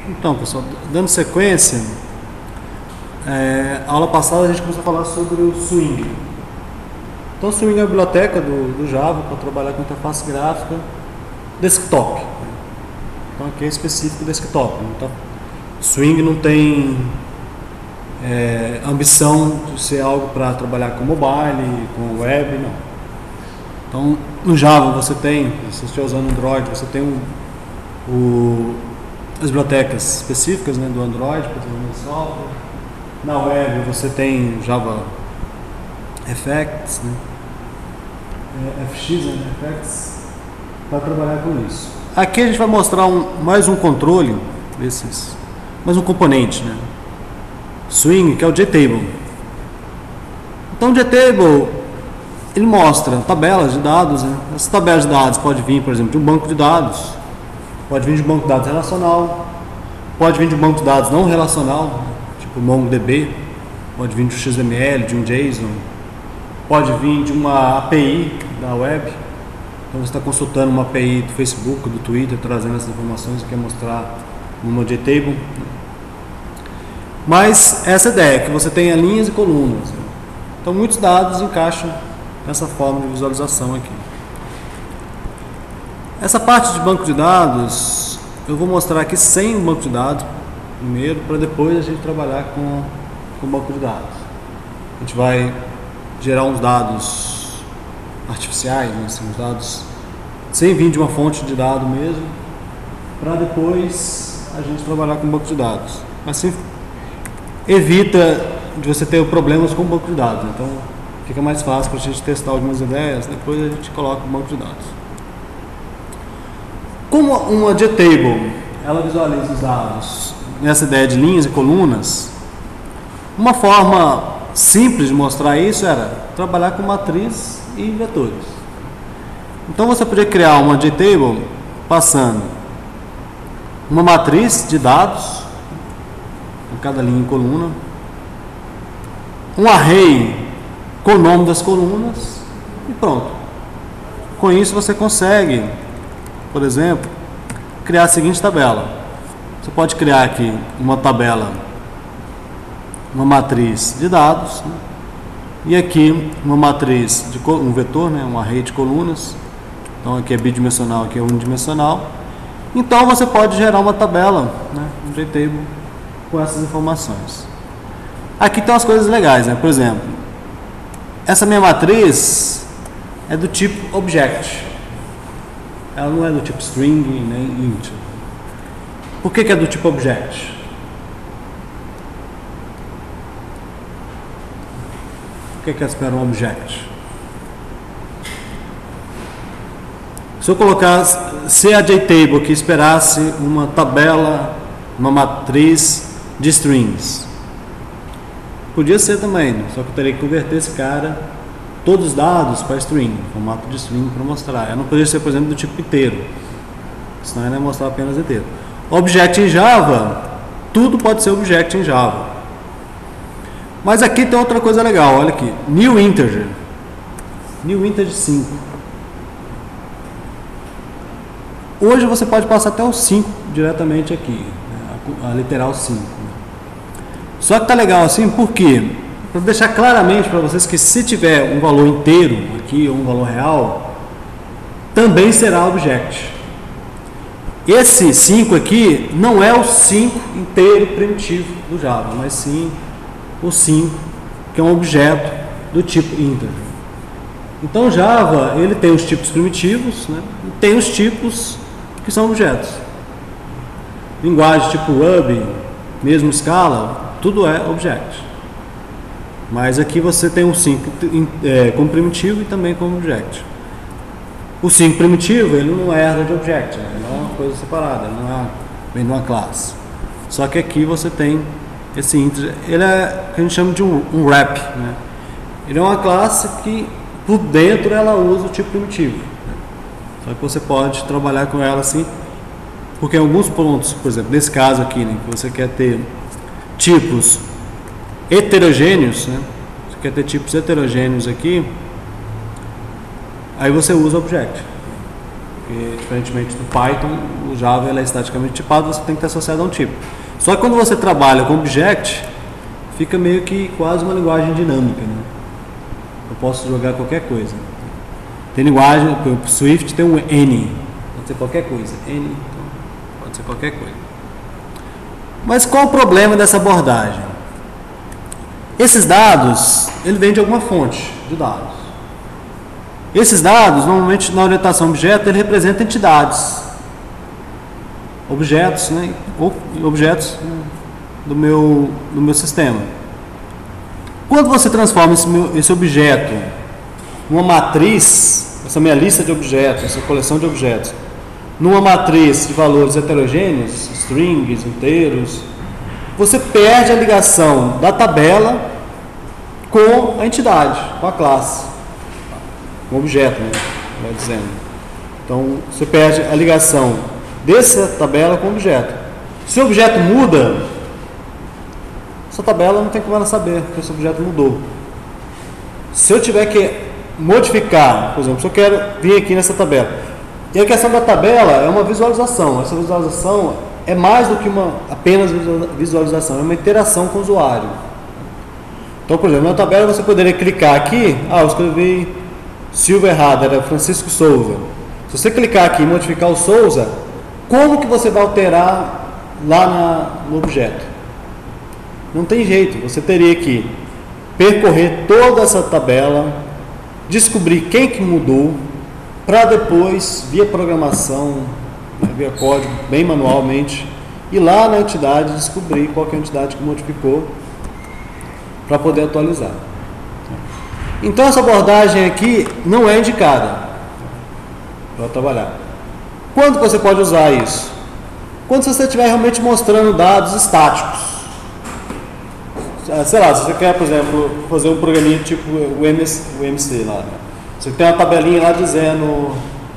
Então, pessoal, dando sequência, a aula passada a gente começou a falar sobre o Swing. Então, o Swing é a biblioteca do Java para trabalhar com interface gráfica desktop. Então, aqui é específico desktop. Então, Swing não tem ambição de ser algo para trabalhar com mobile, com web, não. Então, no Java você tem, se você estiver usando Android, você tem as bibliotecas específicas, né, do Android para desenvolvimento de software. Na web você tem Java Effects, né, FX, né, Effects, para trabalhar com isso. Aqui a gente vai mostrar mais um controle desses, mais um componente, né, Swing, que é o JTable. Então o JTable ele mostra tabelas de dados, né? Essas tabelas de dados pode vir, por exemplo, de um banco de dados, pode vir de um banco de dados relacional, pode vir de um banco de dados não relacional, tipo MongoDB, pode vir de um XML, de um JSON, pode vir de uma API da web. Então você está consultando uma API do Facebook, do Twitter, trazendo essas informações e quer mostrar numa JTable. Mas essa ideia, que você tenha linhas e colunas. Então muitos dados encaixam nessa forma de visualização aqui. Essa parte de banco de dados, eu vou mostrar aqui sem banco de dados primeiro, para depois a gente trabalhar com banco de dados. A gente vai gerar uns dados artificiais, né, assim, uns dados sem vir de uma fonte de dado mesmo, para depois a gente trabalhar com banco de dados. Assim evita de você ter problemas com o banco de dados. Então fica mais fácil para a gente testar algumas ideias, depois a gente coloca o banco de dados. Como uma JTable, ela visualiza os dados nessa ideia de linhas e colunas, uma forma simples de mostrar isso era trabalhar com matriz e vetores. Então você podia criar uma JTable passando uma matriz de dados em cada linha e coluna, um array com o nome das colunas e pronto. Com isso você consegue, por exemplo, criar a seguinte tabela. Você pode criar aqui uma tabela, uma matriz de dados, né? E aqui uma matriz de um vetor, né? Um array de colunas. Então aqui é bidimensional, aqui é unidimensional. Então você pode gerar uma tabela, né? Um JTable com essas informações. Aqui tem umas coisas legais, né? Por exemplo, essa minha matriz é do tipo object. Ela não é do tipo string nem int. Por que é do tipo object? Por que espera um object? Se eu colocasse, se a JTable aqui esperasse uma tabela, uma matriz de strings, podia ser também, só que eu teria que converter esse cara, todos os dados para string, formato de string para mostrar. Eu não poderia ser, por exemplo, do tipo inteiro, senão eu não ia mostrar apenas inteiro. Object em Java, tudo pode ser object em Java. Mas aqui tem outra coisa legal, olha aqui, new integer 5. Hoje você pode passar até o 5 diretamente aqui, né, a literal 5. Só que tá legal assim, por quê? Para deixar claramente para vocês que se tiver um valor inteiro aqui ou um valor real, também será object. Esse 5 aqui não é o 5 inteiro primitivo do Java, mas sim o 5, que é um objeto do tipo integer. Então Java, ele tem os tipos primitivos, né, e tem os tipos que são objetos. Linguagem tipo Ruby, mesmo Scala, tudo é object. Mas aqui você tem um 5 como primitivo e também como object. O 5 primitivo, ele não herda de object, né? Ele é uma coisa separada, ele não vem de uma classe. Só que aqui você tem esse integer, ele é o que a gente chama de um wrap, né? Ele é uma classe que por dentro ela usa o tipo primitivo, né? Só que você pode trabalhar com ela assim, porque em alguns pontos, por exemplo, nesse caso aqui, né, que você quer ter tipos heterogêneos, né? Você quer ter tipos heterogêneos aqui, aí você usa object. Porque, diferentemente do Python, o Java ele é estaticamente tipado, você tem que estar associado a um tipo. Só que quando você trabalha com Object, fica meio que quase uma linguagem dinâmica, né? Eu posso jogar qualquer coisa. Tem linguagem, o Swift tem um N, pode ser qualquer coisa. N, então, pode ser qualquer coisa. Mas qual o problema dessa abordagem? Esses dados, ele vem de alguma fonte de dados. Esses dados, normalmente na orientação objeto, ele representa entidades. Objetos, né? Objetos do meu sistema. Quando você transforma esse objeto numa matriz, essa minha lista de objetos, essa coleção de objetos, numa matriz de valores heterogêneos, strings, inteiros, você perde a ligação da tabela com a entidade, com a classe, com o objeto, né? Vai dizendo. Então, você perde a ligação dessa tabela com o objeto. Se o objeto muda, essa tabela não tem como ela saber que esse objeto mudou. Se eu tiver que modificar, por exemplo, se eu quero vir aqui nessa tabela, e a questão da tabela é uma visualização. Essa visualização é mais do que apenas visualização, é uma interação com o usuário. Então, por exemplo, na tabela você poderia clicar aqui, eu escrevi Silva errado, era Francisco Souza. Se você clicar aqui e modificar o Souza, como que você vai alterar lá no objeto? Não tem jeito, você teria que percorrer toda essa tabela, descobrir quem que mudou, para depois, via programação, via código, bem manualmente, ir lá na entidade e descobrir qual que é a entidade que modificou, para poder atualizar. Então essa abordagem aqui não é indicada para trabalhar. Quando você pode usar isso? Quando você estiver realmente mostrando dados estáticos. Sei lá, se você quer, por exemplo, fazer um programinha tipo o MC lá, né? Você tem uma tabelinha lá dizendo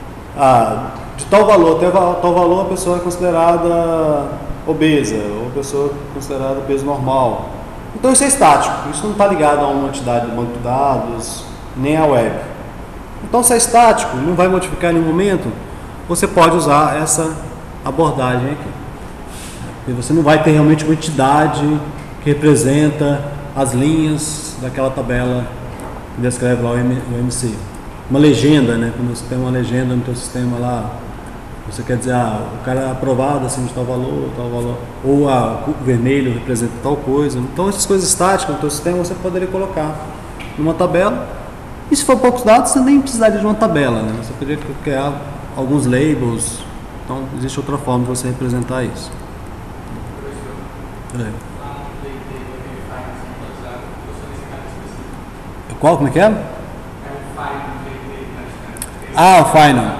de tal valor até tal valor a pessoa é considerada obesa, ou a pessoa é considerada peso normal. Então isso é estático, isso não está ligado a uma entidade do banco de dados, nem à web. Então se é estático, não vai modificar em nenhum momento, você pode usar essa abordagem aqui. E você não vai ter realmente uma entidade que representa as linhas daquela tabela que descreve lá o MC. Uma legenda, né? Quando você tem uma legenda no teu sistema lá, você quer dizer, o cara é aprovado assim de tal valor, ou o vermelho representa tal coisa. Então essas coisas estáticas no teu sistema você poderia colocar numa tabela. E se for poucos dados, você nem precisaria de uma tabela, né? Você poderia criar alguns labels. Então existe outra forma de você representar isso. Qual? Como é que é? O final.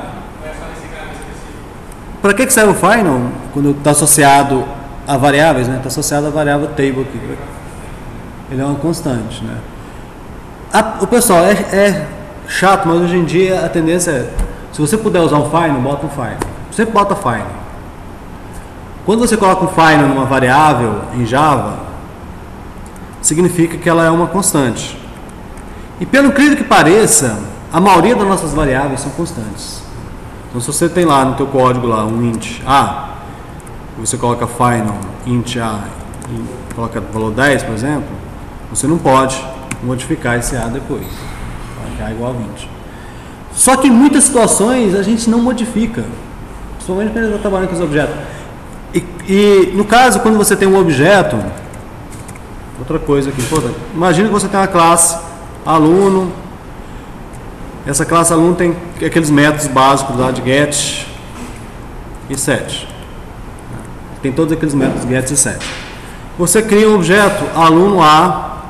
Para que serve o final? Quando está associado a variáveis, né? Está associado a variável table aqui. Ele é uma constante, né? O pessoal é chato, mas hoje em dia a tendência é, se você puder usar um final, bota um final. Sempre bota final. Quando você coloca um final numa variável em Java, significa que ela é uma constante. E pelo incrível que pareça, a maioria das nossas variáveis são constantes. Então se você tem lá no teu código lá um int a, e você coloca final int a e coloca valor 10, por exemplo, você não pode modificar esse a depois. Vai ficar igual a 20. Só que em muitas situações a gente não modifica, principalmente quando a gente está trabalhando com os objetos. E no caso, quando você tem um objeto, outra coisa aqui importante, imagina que você tem uma classe aluno. Essa classe aluno tem aqueles métodos básicos lá de get e set. Tem todos aqueles métodos get e set. Você cria um objeto aluno A,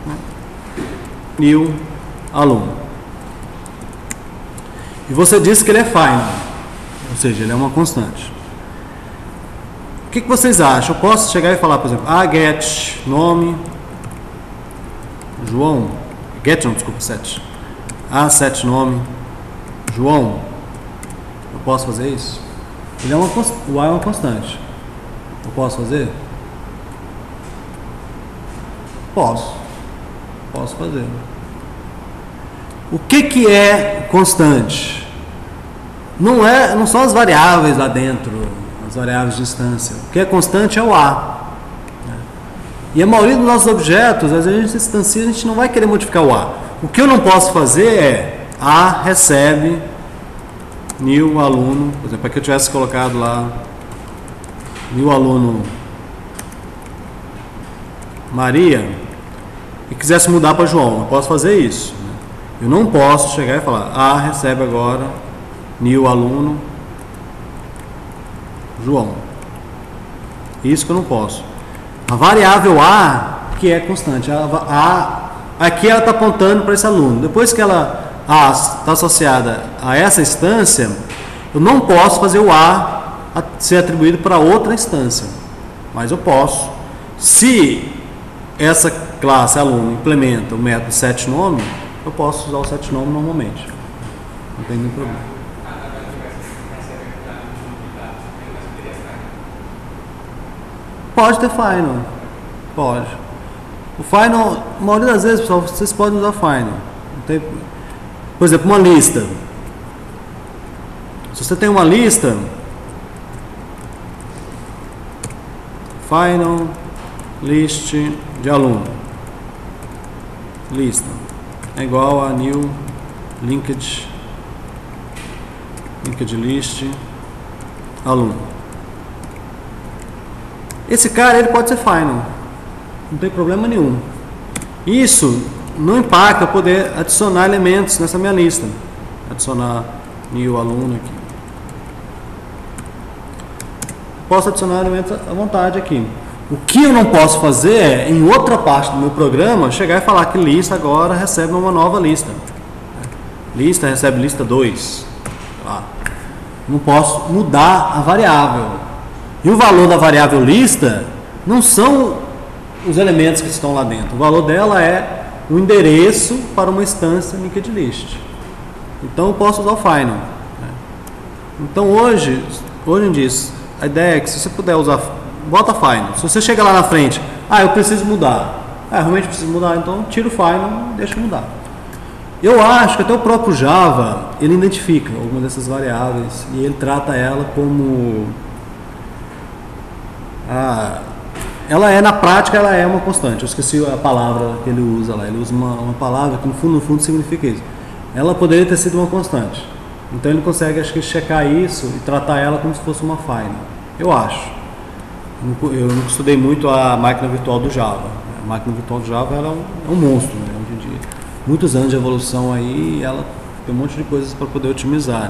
new aluno. E você diz que ele é final, ou seja, ele é uma constante. O que vocês acham? Eu posso chegar e falar, por exemplo, get nome João, get não, desculpa, set. Set nome João. Eu posso fazer isso? Ele é o A é uma constante. Eu posso fazer? Posso fazer. O que é constante? não são as variáveis lá dentro, as variáveis de instância. O que é constante é o A. E a maioria dos nossos objetos, às vezes a gente instancia, a gente não vai querer modificar o A. O que eu não posso fazer é A recebe new aluno, por exemplo, aqui eu tivesse colocado lá new aluno Maria e quisesse mudar para João, eu posso fazer isso. Eu não posso chegar e falar A recebe agora new aluno João. Isso que eu não posso. A variável A, que é constante, aqui ela está apontando para esse aluno. Depois que ela está associada a essa instância, eu não posso fazer o A ser atribuído para outra instância. Mas eu posso. Se essa classe aluno implementa o método setNome, eu posso usar o setNome normalmente. Não tem nenhum problema. Pode ter final. Pode. O final, a maioria das vezes, pessoal, vocês podem usar final. Por exemplo, uma lista. Se você tem uma lista, final list de aluno. Lista é igual a new linked list aluno. Esse cara, ele pode ser final, não tem problema nenhum. Isso não impacta eu poder adicionar elementos nessa minha lista. Adicionar new aluno aqui. Posso adicionar elementos à vontade aqui. O que eu não posso fazer é, em outra parte do meu programa, chegar e falar que lista agora recebe uma nova lista. Lista recebe lista 2. Não posso mudar a variável. E o valor da variável lista não são os elementos que estão lá dentro. O valor dela é o endereço para uma instância linked list. Então eu posso usar o final. Então hoje em dia, a ideia é que se você puder usar, bota final. Se você chega lá na frente, eu preciso mudar. Realmente preciso mudar, então tira o final e deixa mudar. Eu acho que até o próprio Java, ele identifica alguma dessas variáveis e ele trata ela como... ela é, na prática, ela é uma constante. Eu esqueci a palavra que ele usa lá. Ele usa uma palavra que no fundo significa isso. Ela poderia ter sido uma constante. Então ele consegue, acho que, checar isso e tratar ela como se fosse uma final. Eu acho. Eu não estudei muito a máquina virtual do Java. A máquina virtual do Java ela é um monstro, né, hoje em dia. Muitos anos de evolução aí, ela tem um monte de coisas para poder otimizar, né?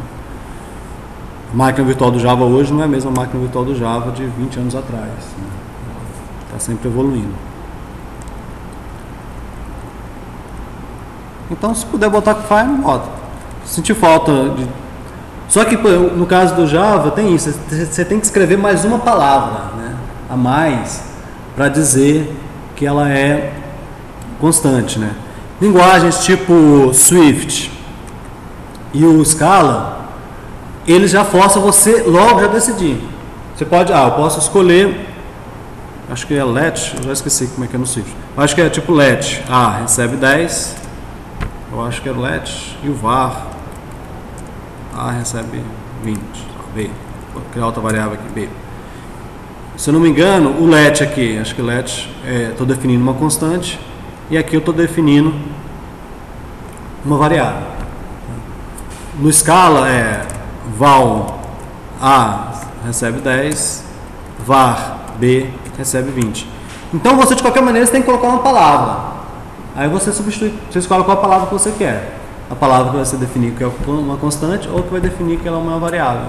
A máquina virtual do Java hoje não é a mesma máquina virtual do Java de 20 anos atrás. Está sempre evoluindo. Então, se puder botar com file, bota. Se sentir falta de... Só que no caso do Java tem isso, você tem que escrever mais uma palavra, né, a mais para dizer que ela é constante, né? Linguagens tipo Swift e o Scala, eles já forçam você logo já decidir. Você pode, eu posso escolher, acho que é let, eu já esqueci como é que é no Swift. Eu acho que é tipo let, recebe 10, eu acho que é let, e o var, recebe 20, B, vou criar outra variável aqui, B. Se eu não me engano, o let aqui, acho que let, estou definindo uma constante, e aqui eu estou definindo uma variável. No Scala é val A recebe 10, var B recebe 20. Então você, de qualquer maneira, você tem que colocar uma palavra. Aí você substitui, você escolhe qual a palavra que você quer. A palavra que vai ser definir que é uma constante ou que vai definir que ela é uma variável.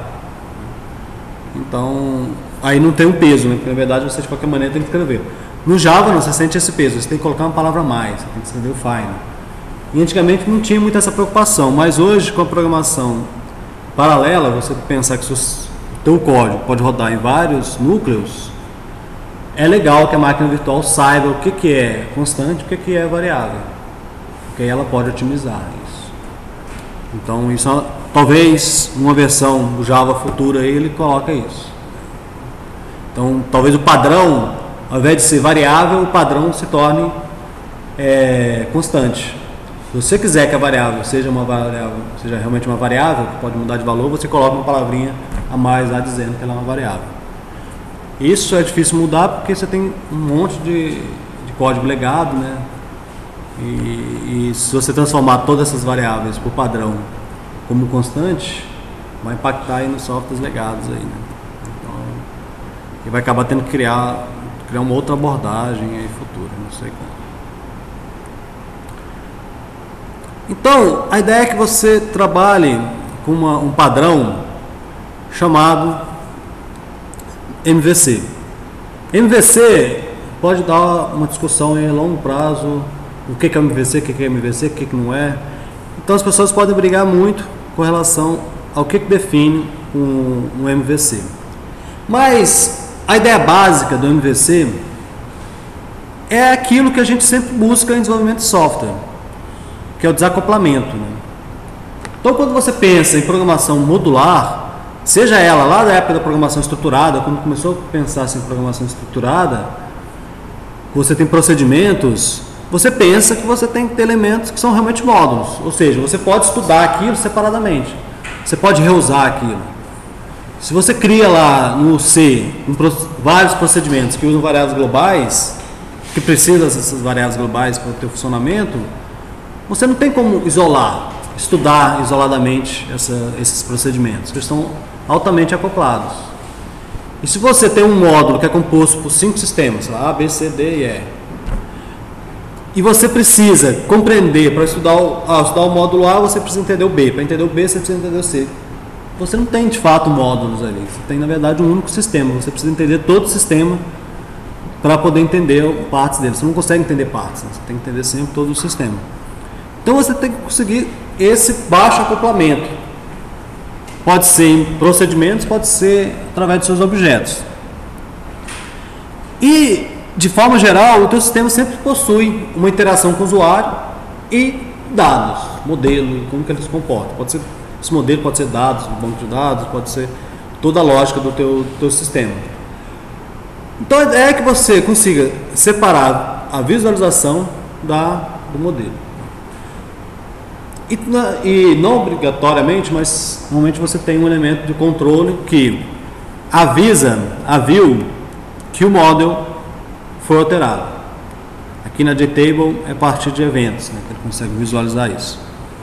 Então, aí não tem um peso, né? Porque na verdade você de qualquer maneira tem que escrever. No Java não, você sente esse peso, você tem que colocar uma palavra a mais, você tem que escrever o final. E antigamente não tinha muito essa preocupação, mas hoje com a programação paralela, você pensar que o teu código pode rodar em vários núcleos, é legal que a máquina virtual saiba o que é constante e o que é variável, porque aí ela pode otimizar isso. Então isso, talvez uma versão do Java futura aí, ele coloca isso. Então talvez o padrão, ao invés de ser variável, o padrão se torne constante. você quiser que a variável seja realmente uma variável, que pode mudar de valor, você coloca uma palavrinha a mais lá dizendo que ela é uma variável. Isso é difícil mudar porque você tem um monte de código legado, né? E se você transformar todas essas variáveis por padrão como constante, vai impactar aí nos softwares legados aí, né? Então, e vai acabar tendo que criar uma outra abordagem aí futura, não sei como. Então, a ideia é que você trabalhe com um padrão chamado MVC. MVC pode dar uma discussão em longo prazo, o que é MVC, o que é MVC, o que não é. Então as pessoas podem brigar muito com relação ao que define um MVC. Mas a ideia básica do MVC é aquilo que a gente sempre busca em desenvolvimento de software, que é o desacoplamento, né? Então, quando você pensa em programação modular, seja ela lá da época da programação estruturada, quando começou a pensar assim, em programação estruturada, você tem procedimentos, você pensa que você tem que ter elementos que são realmente módulos, ou seja, você pode estudar aquilo separadamente, você pode reusar aquilo. Se você cria lá no C vários procedimentos que usam variáveis globais, que precisam dessas variáveis globais para o teu funcionamento, você não tem como estudar isoladamente esses procedimentos, que estão altamente acoplados. E se você tem um módulo que é composto por 5 sistemas, A, B, C, D e E, e você precisa compreender, para estudar o módulo A, você precisa entender o B, para entender o B, você precisa entender o C. Você não tem de fato módulos ali, você tem na verdade um único sistema, você precisa entender todo o sistema para poder entender partes dele. Você não consegue entender partes, né? Você tem que entender sempre todo o sistema. Então você tem que conseguir esse baixo acoplamento. Pode ser em procedimentos, pode ser através de seus objetos. E, de forma geral, o teu sistema sempre possui uma interação com o usuário e dados, modelo, como que ele se comporta. Pode ser, esse modelo pode ser dados, um banco de dados, pode ser toda a lógica do teu sistema. Então, a ideia é que você consiga separar a visualização do modelo. E não obrigatoriamente, mas normalmente você tem um elemento de controle que avisa a view que o model foi alterado. Aqui na JTable é a partir de eventos, né, que ele consegue visualizar isso.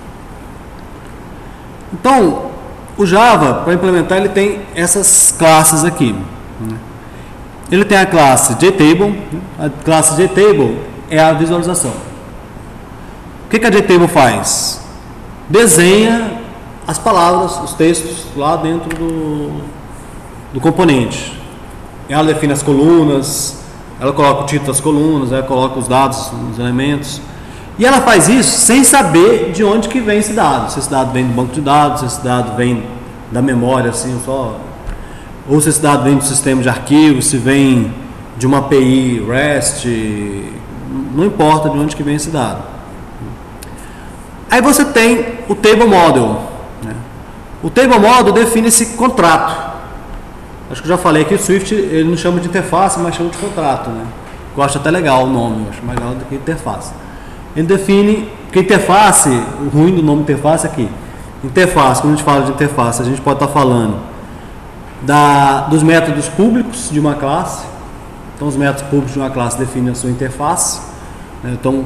Então, o Java, para implementar, ele tem essas classes aqui, né? Ele tem a classe JTable, a classe JTable é a visualização. O que a JTable faz? Desenha as palavras, os textos lá dentro do componente. Ela define as colunas, ela coloca o título das colunas, ela coloca os dados, os elementos. E ela faz isso sem saber de onde que vem esse dado. Se esse dado vem do banco de dados, se esse dado vem da memória, assim, ou se esse dado vem do sistema de arquivos, se vem de uma API REST, não importa de onde que vem esse dado. Aí você tem o Table Model, né? O Table Model define esse contrato. Acho que eu já falei que o Swift ele não chama de interface, mas chama de contrato, né? Eu acho até legal o nome, eu acho mais legal do que interface. Ele define que interface, o ruim do nome interface é que interface, quando a gente fala de interface, a gente pode estar falando dos métodos públicos de uma classe. Então os métodos públicos de uma classe definem a sua interface, né? Então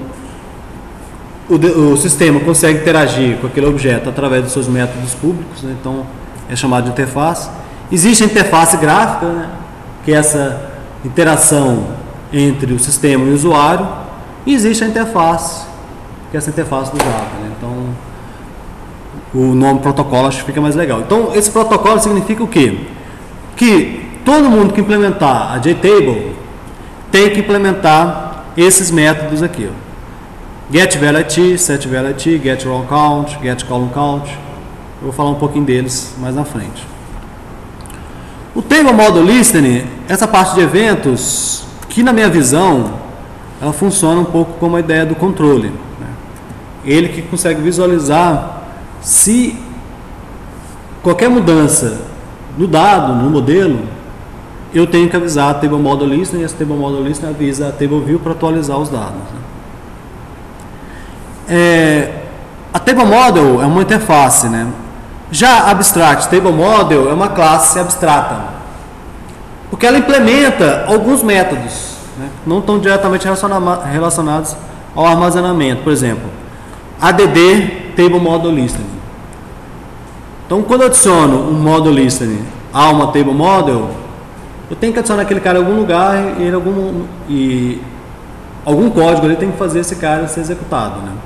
o sistema consegue interagir com aquele objeto através dos seus métodos públicos, né? Então é chamado de interface. Existe a interface gráfica, né? Que é essa interação entre o sistema e o usuário, e existe a interface, que é essa interface do Java, né? Então o nome protocolo acho que fica mais legal. Então esse protocolo significa o quê? Que todo mundo que implementar a JTable tem que implementar esses métodos aqui, ó. Get value IT, set value IT, get row count, get column count. Eu vou falar um pouquinho deles mais na frente. O Table Model Listening, essa parte de eventos, que na minha visão, ela funciona um pouco como a ideia do controle, né? Ele que consegue visualizar se qualquer mudança no dado, no modelo, eu tenho que avisar a Table Model Listening, e esse Table Model Listening avisa a Table View para atualizar os dados, né? A Table Model é uma interface, né? Já Abstract Table Model é uma classe abstrata, porque ela implementa alguns métodos, né, que não estão diretamente relacionados ao armazenamento. Por exemplo, add Table Model Listening. Então, quando eu adiciono um Model Listening a uma Table Model, eu tenho que adicionar aquele cara em algum lugar e algum código ele tem que fazer esse cara ser executado, né?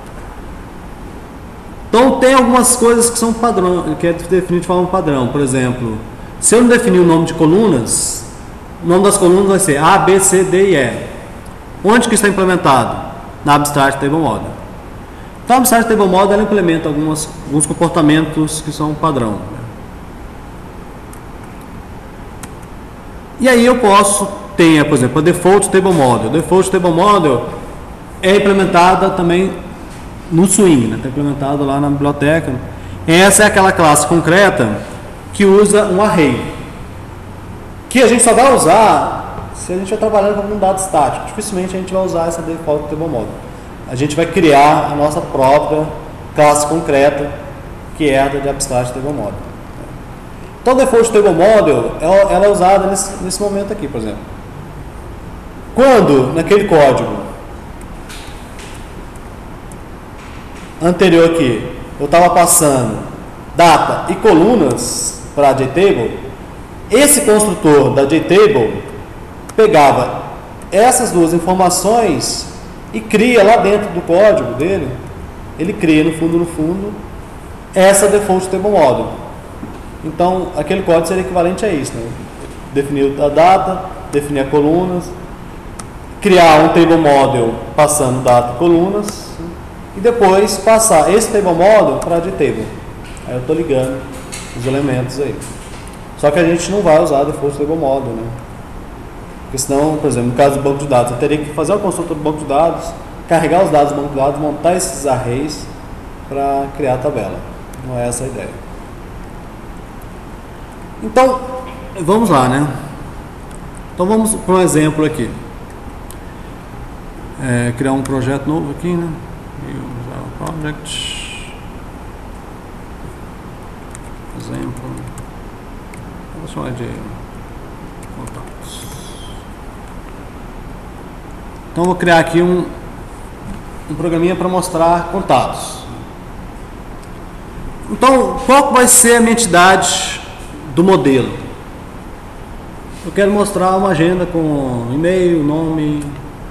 Então tem algumas coisas que são padrão, que é definido de forma padrão. Por exemplo, se eu não definir o nome de colunas, o nome das colunas vai ser A, B, C, D e E. Onde que está implementado? Na Abstract Table Model. Então a Abstract Table Model ela implementa alguns comportamentos que são padrão. E aí eu posso ter, por exemplo, a Default Table Model. A Default Table Model é implementada também no Swing, né? Está implementado lá na biblioteca. Essa é aquela classe concreta que usa um array, que a gente só vai usar se a gente estiver trabalhando com um dado estático. Dificilmente a gente vai usar essa Default Table Model. A gente vai criar a nossa própria classe concreta, que é a de Abstract Table Model. Então, a Default Table Model ela é usada nesse momento aqui, por exemplo. Quando, naquele código anterior aqui, eu estava passando data e colunas para a JTable, esse construtor da JTable pegava essas duas informações e cria lá dentro do código dele, ele cria no fundo, essa Default Table Model. Então, aquele código seria equivalente a isso, né? Definir a data, definir as colunas, criar um Table Model passando data e colunas, e depois passar esse Table Model para a JTable. Aí eu estou ligando os elementos aí. Só que a gente não vai usar Default Table Model, né? Porque senão, por exemplo, no caso do banco de dados, eu teria que fazer o construtor do banco de dados, carregar os dados do banco de dados, montar esses arrays para criar a tabela. Não é essa a ideia. Então, vamos lá, né? Então vamos para um exemplo aqui. Criar um projeto novo aqui, né? Project. Exemplo. Vou chamar de contatos. Então vou criar aqui um programinha para mostrar contatos. Então, qual vai ser a minha entidade do modelo? Eu quero mostrar uma agenda com e-mail, nome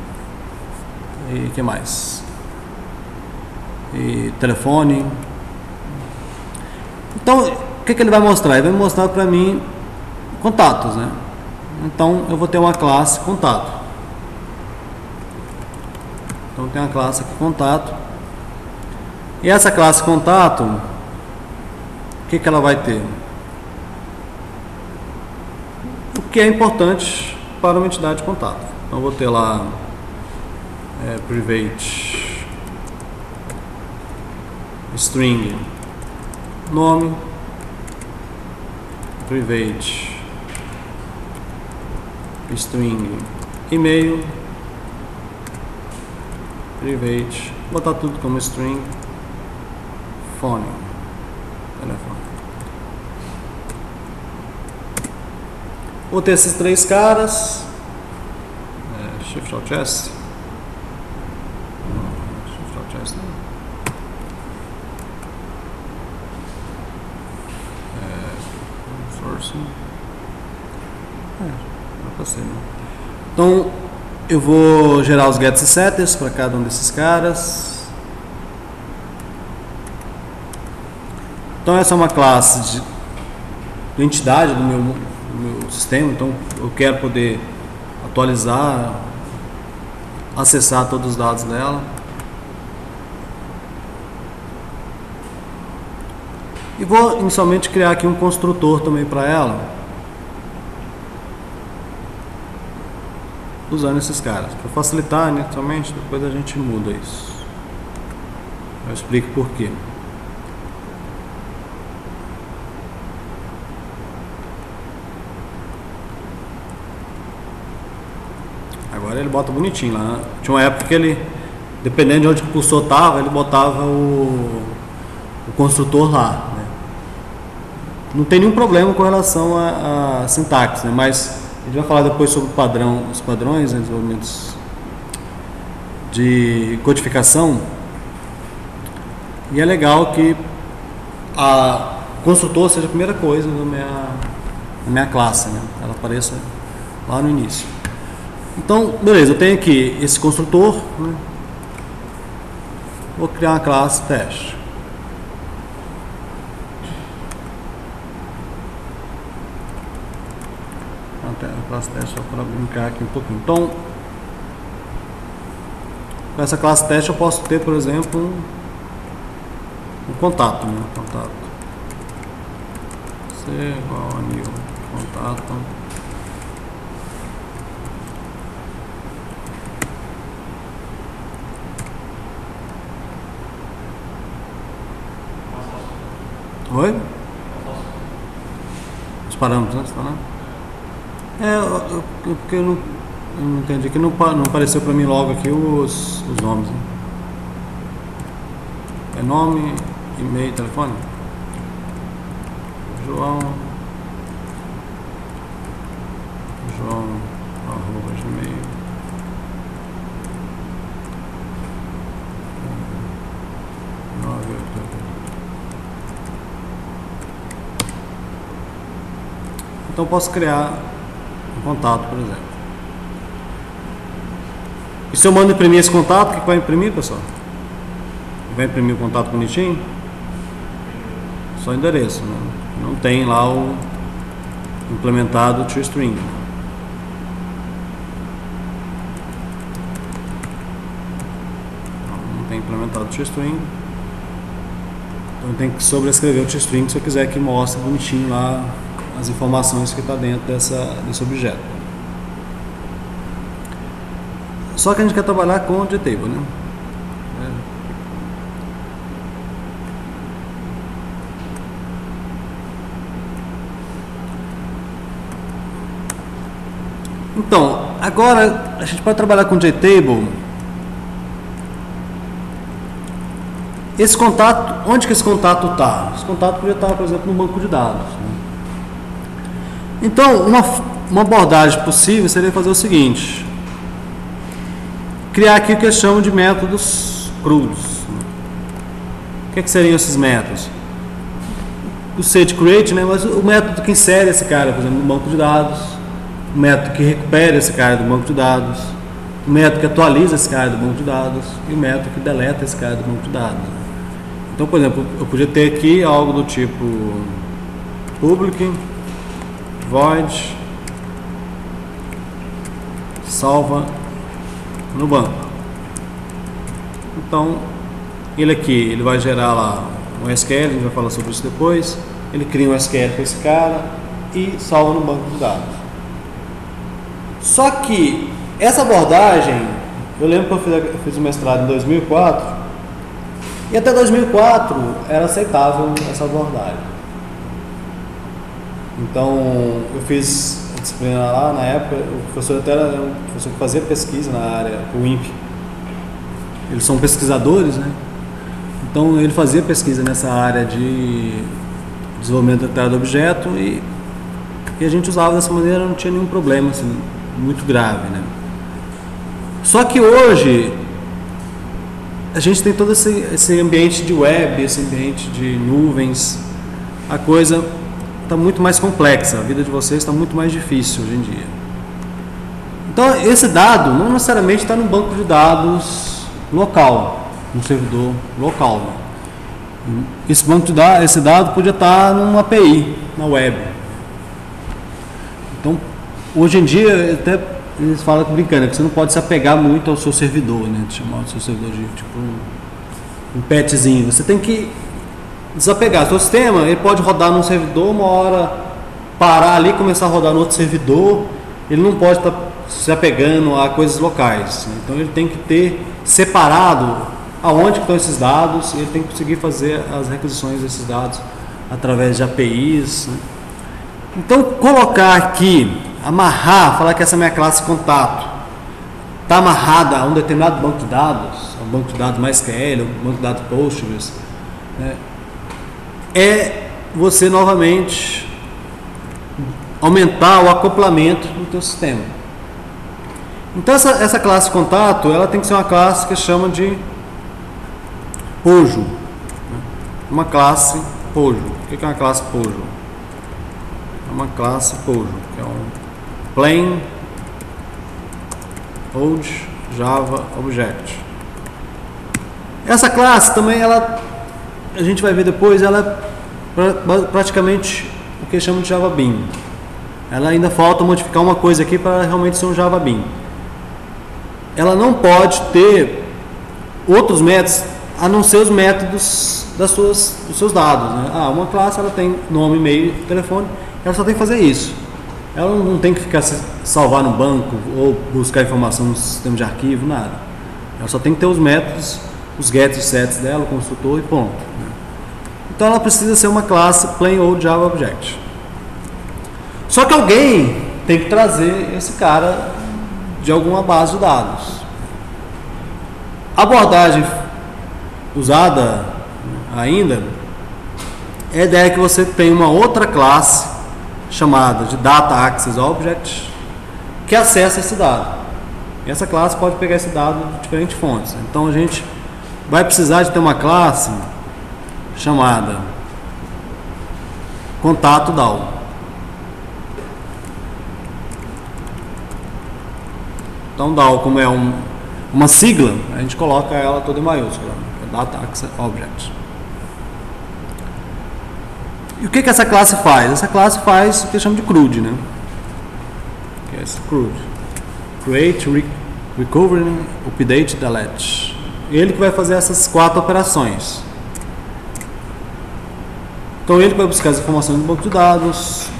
e o que mais? E telefone. Então, o que ele vai mostrar? Ele vai mostrar para mim contatos, né? Então, eu vou ter uma classe contato. Então, tem uma classe aqui contato. E essa classe contato, o que ela vai ter? O que é importante para uma entidade de contato. Então, eu vou ter lá private string nome, private string e-mail, private, botar tudo como string phone, telefone. Vou ter esses três caras, Shift Alt S, Shift Alt S, né? Source, já passei, né? Então eu vou gerar os gets e setters para cada um desses caras. Então essa é uma classe de entidade do meu sistema, então eu quero poder atualizar, acessar todos os dados dela. E vou inicialmente criar aqui um construtor também para ela, usando esses caras, para facilitar inicialmente, depois a gente muda isso. Eu explico por quê. Agora ele bota bonitinho lá, né? Tinha uma época que ele dependendo de onde o cursor estava, ele botava o construtor lá, né? Não tem nenhum problema com relação a sintaxe, né? Mas a gente vai falar depois sobre os padrões, né, desenvolvimentos de codificação, e é legal que o construtor seja a primeira coisa na minha classe, né? Ela apareça lá no início. Então, beleza, eu tenho aqui esse construtor, né? Vou criar uma classe teste. A classe teste só para brincar aqui um pouquinho. Então, com essa classe teste eu posso ter, por exemplo, um contato, né? Contato C igual a new contato. Oi? Os parâmetros, né? Você tá falando? Porque eu não entendi, que não apareceu para mim logo aqui os nomes, né? É nome, e-mail, telefone. João arroba gmail. Então posso criar um contato, por exemplo. E se eu mando imprimir esse contato, o que vai imprimir, pessoal? Vai imprimir o contato bonitinho? Só endereço, né? Não tem lá o implementado toString. Não tem implementado toString. Então tem que sobrescrever o toString se eu quiser que mostre bonitinho lá as informações que está dentro desse objeto. Só que a gente quer trabalhar com o JTable, né? Então, agora a gente pode trabalhar com o JTable. Esse contato, onde que esse contato está? Esse contato podia estar, por exemplo, no banco de dados, né? Então, uma abordagem possível seria fazer o seguinte: criar aqui o que eu chamo de métodos crus. O que seriam esses métodos? O setCreate, né? Mas o método que insere esse cara, por exemplo, no banco de dados, o método que recupera esse cara do banco de dados, o método que atualiza esse cara do banco de dados e o método que deleta esse cara do banco de dados. Então, por exemplo, eu podia ter aqui algo do tipo public void salva no banco. Então, ele vai gerar lá um SQL, a gente vai falar sobre isso depois. Ele cria um SQL para esse cara e salva no banco de dados. Só que essa abordagem, eu lembro que eu fiz o mestrado em 2004 e até 2004 era aceitável essa abordagem. Então eu fiz a disciplina lá na época, o professor até era um professor que fazia pesquisa na área, o INPE. Eles são pesquisadores, né? Então ele fazia pesquisa nessa área de desenvolvimento detalhado do objeto e a gente usava dessa maneira, não tinha nenhum problema assim, muito grave, né? Só que hoje a gente tem todo esse ambiente de web, esse ambiente de nuvens, a coisa está muito mais complexa, a vida de vocês está muito mais difícil hoje em dia. Então esse dado não necessariamente está no banco de dados local, no servidor local, né? Esse banco de dados, esse dado podia estar numa API na web. Então hoje em dia até eles falam brincando que você não pode se apegar muito ao seu servidor, né? Chamar o seu servidor de tipo um petzinho. Você tem que desapegar. O seu sistema ele pode rodar num servidor, uma hora parar ali, começar a rodar no outro servidor. Ele não pode estar se apegando a coisas locais, né? Então ele tem que ter separado aonde estão esses dados e ele tem que conseguir fazer as requisições desses dados através de APIs, né? Então colocar aqui, amarrar, falar que essa é minha classe contato está amarrada a um determinado banco de dados, um banco de dados MySQL, um banco de dados Postgres, né, é você novamente aumentar o acoplamento do teu sistema. Então essa classe contato, ela tem que ser uma classe que chama de POJO, né? Uma classe POJO. O que é uma classe POJO? É uma classe POJO, que é um Plain Old Java Object. Essa classe também, a gente vai ver depois, ela é praticamente o que chama de Java Bean. Ela ainda falta modificar uma coisa aqui para realmente ser um Java Bean. Ela não pode ter outros métodos a não ser os métodos dos seus dados, né? Uma classe, ela tem nome, e-mail, telefone, ela só tem que fazer isso. Ela não tem que ficar se salvar no banco ou buscar informação no sistema de arquivo, nada. Ela só tem que ter os métodos, os gets e sets dela, o construtor e ponto, né? Então ela precisa ser uma classe Plain Old Java Object. Só que alguém tem que trazer esse cara de alguma base de dados. A abordagem usada ainda é a ideia que você tem uma outra classe chamada de Data Access Object que acessa esse dado. E essa classe pode pegar esse dado de diferentes fontes. Então a gente vai precisar de ter uma classe chamada contato DAO. Então DAO, como é uma sigla, a gente coloca ela toda em maiúscula, Data Access Object. E o que essa classe faz? Essa classe faz o que chama de CRUD, né? Que é esse CRUD. Create, Recover, Update, Delete. Ele que vai fazer essas 4 operações. Então ele vai buscar as informações do banco de dados,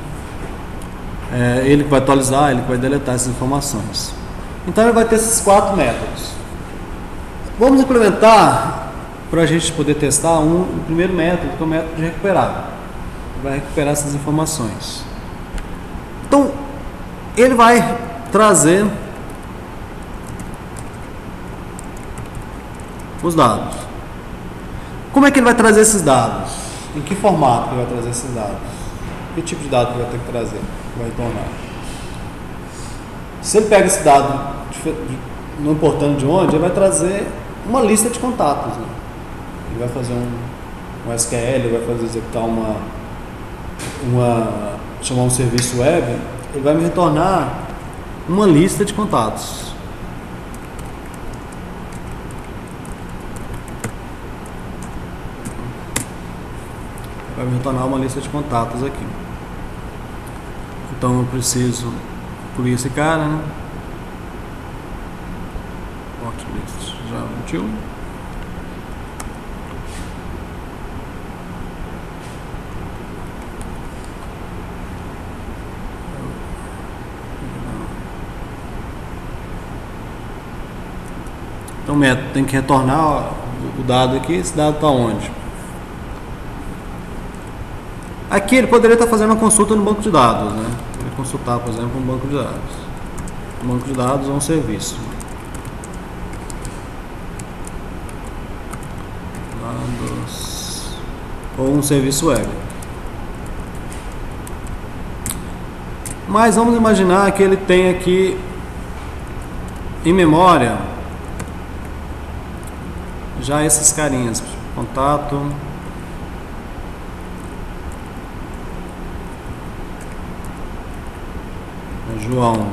né? Ele que vai atualizar, ele que vai deletar essas informações. Então ele vai ter esses 4 métodos. Vamos implementar, para a gente poder testar, o primeiro método, que é o método de recuperar. Ele vai recuperar essas informações. Então, ele vai trazer os dados. Como é que ele vai trazer esses dados? Em que formato ele vai trazer esses dados? Que tipo de dado ele vai ter que trazer? Vai retornar. Se ele pega esse dado, não importando de onde, ele vai trazer uma lista de contatos, né? Ele vai fazer um SQL, ele vai fazer executar chamar um serviço web, ele vai me retornar uma lista de contatos. Vai me retornar uma lista de contatos aqui. Então eu preciso incluir esse cara, né? Hotlist já útil. Então o método tem que retornar o dado aqui. Esse dado está onde? Aqui ele poderia estar fazendo uma consulta no banco de dados, né? Ele consultar, por exemplo, um banco de dados. Um banco de dados é um serviço. Dados ou um serviço web. Mas vamos imaginar que ele tem aqui em memória já esses carinhas, contato, João,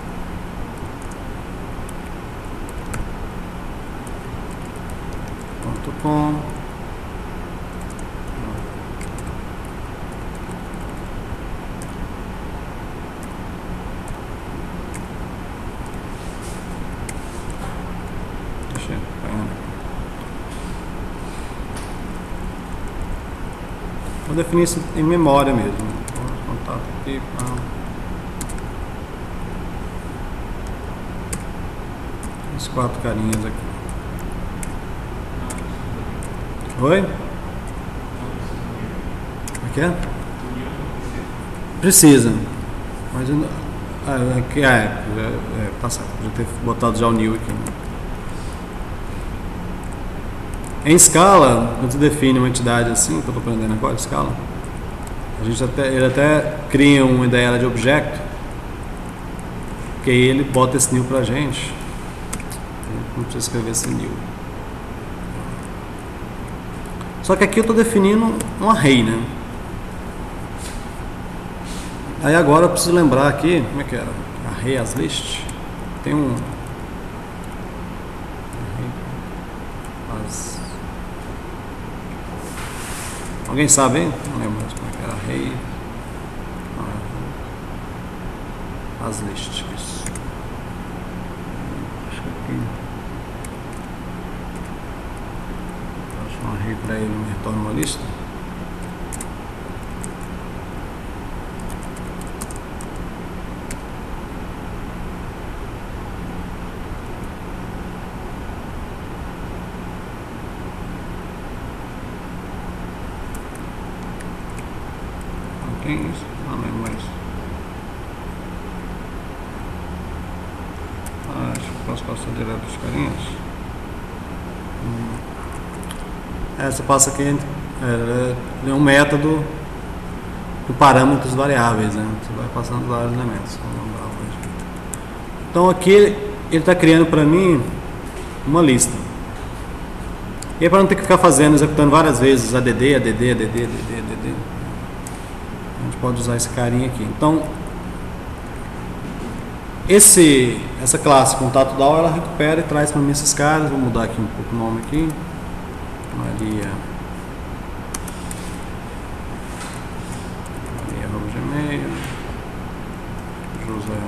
.com, deixa eu vou definir isso em memória mesmo. Contato aqui. Os 4 carinhas aqui. Oi? O que é? Precisa. Mas aqui Tá certo, podia ter botado já o new aqui, né? Em escala, quando você define uma entidade assim, que eu estou aprendendo agora, escala, ele até cria uma ideia de objeto, que aí ele bota esse new pra gente. Não precisa escrever esse new. Só que aqui eu estou definindo um array, né? Aí agora eu preciso lembrar aqui, como é que era? Array as list. Tem um array as... Alguém sabe, hein? Não lembro mais como é que era. Array as list. Isso. Acho que aqui. Acho um array para ele me retorna uma lista. Tem isso? Não lembro mais. Acho que posso passar direto dos carinhas. Essa passa aqui é um método com parâmetros variáveis, né? Você vai passando vários elementos. Então aqui ele está criando para mim uma lista. E aí, para não ter que ficar executando várias vezes add, a gente pode usar esse carinha aqui. Então, essa classe contato DAO, ela recupera e traz para mim esses caras. Vou mudar aqui um pouco o nome aqui. Maria Gmail, José.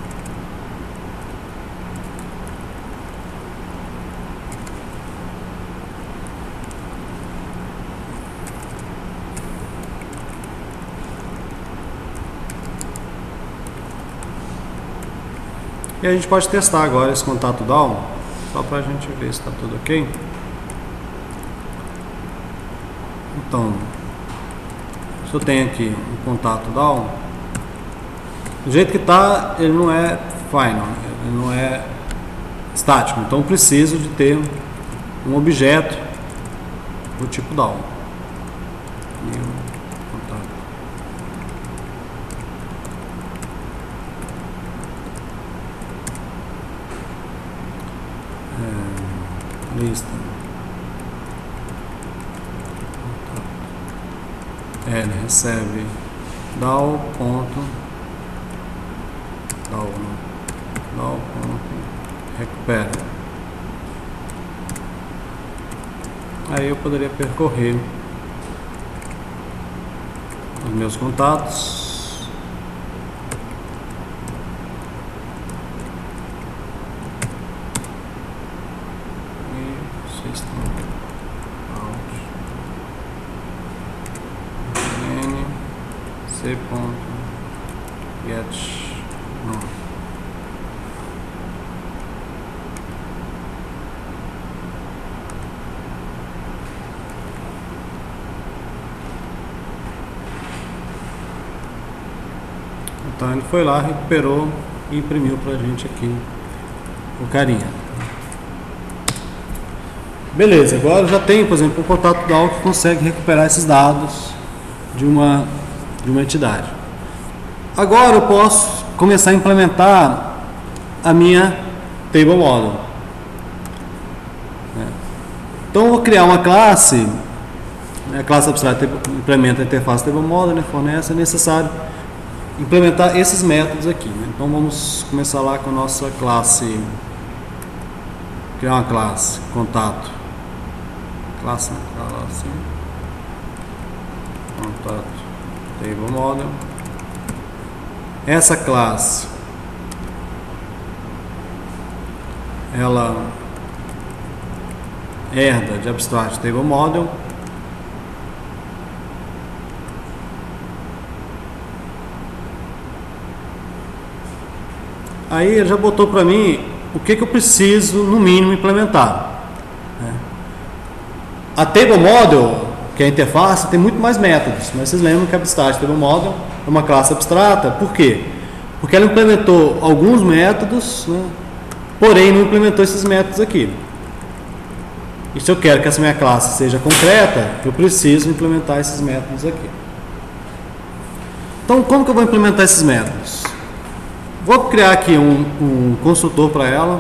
E a gente pode testar agora esse contato DAO, só para a gente ver se está tudo ok. Então, se eu tenho aqui um contato DAO, do jeito que está, ele não é final, ele não é estático. Então, eu preciso de ter um objeto do tipo DAO. E um contato. Lista. Ele recebe DAO ponto recupera. Aí eu poderia percorrer os meus contatos. Get no. Então ele foi lá, recuperou e imprimiu pra gente aqui o carinha. Beleza, agora já tem, por exemplo, o contato DAO que consegue recuperar esses dados de uma entidade. Agora eu posso começar a implementar a minha Table Model. Então eu vou criar uma classe, a classe abstrata implementa a interface Table Model, né, fornece, é necessário implementar esses métodos aqui. Né? Então vamos começar lá com a nossa classe, criar uma classe, contato, classe contato Table Model. Essa classe ela herda de Abstract Table Model. Aí ele já botou para mim o que eu preciso no mínimo implementar. A Table Model, que é a interface, tem muito mais métodos, mas vocês lembram que a Abstract Table Model é uma classe abstrata. Por quê? Porque ela implementou alguns métodos, né, porém não implementou esses métodos aqui. E se eu quero que essa minha classe seja concreta, eu preciso implementar esses métodos aqui. Então, como que eu vou implementar esses métodos? Vou criar aqui um construtor para ela.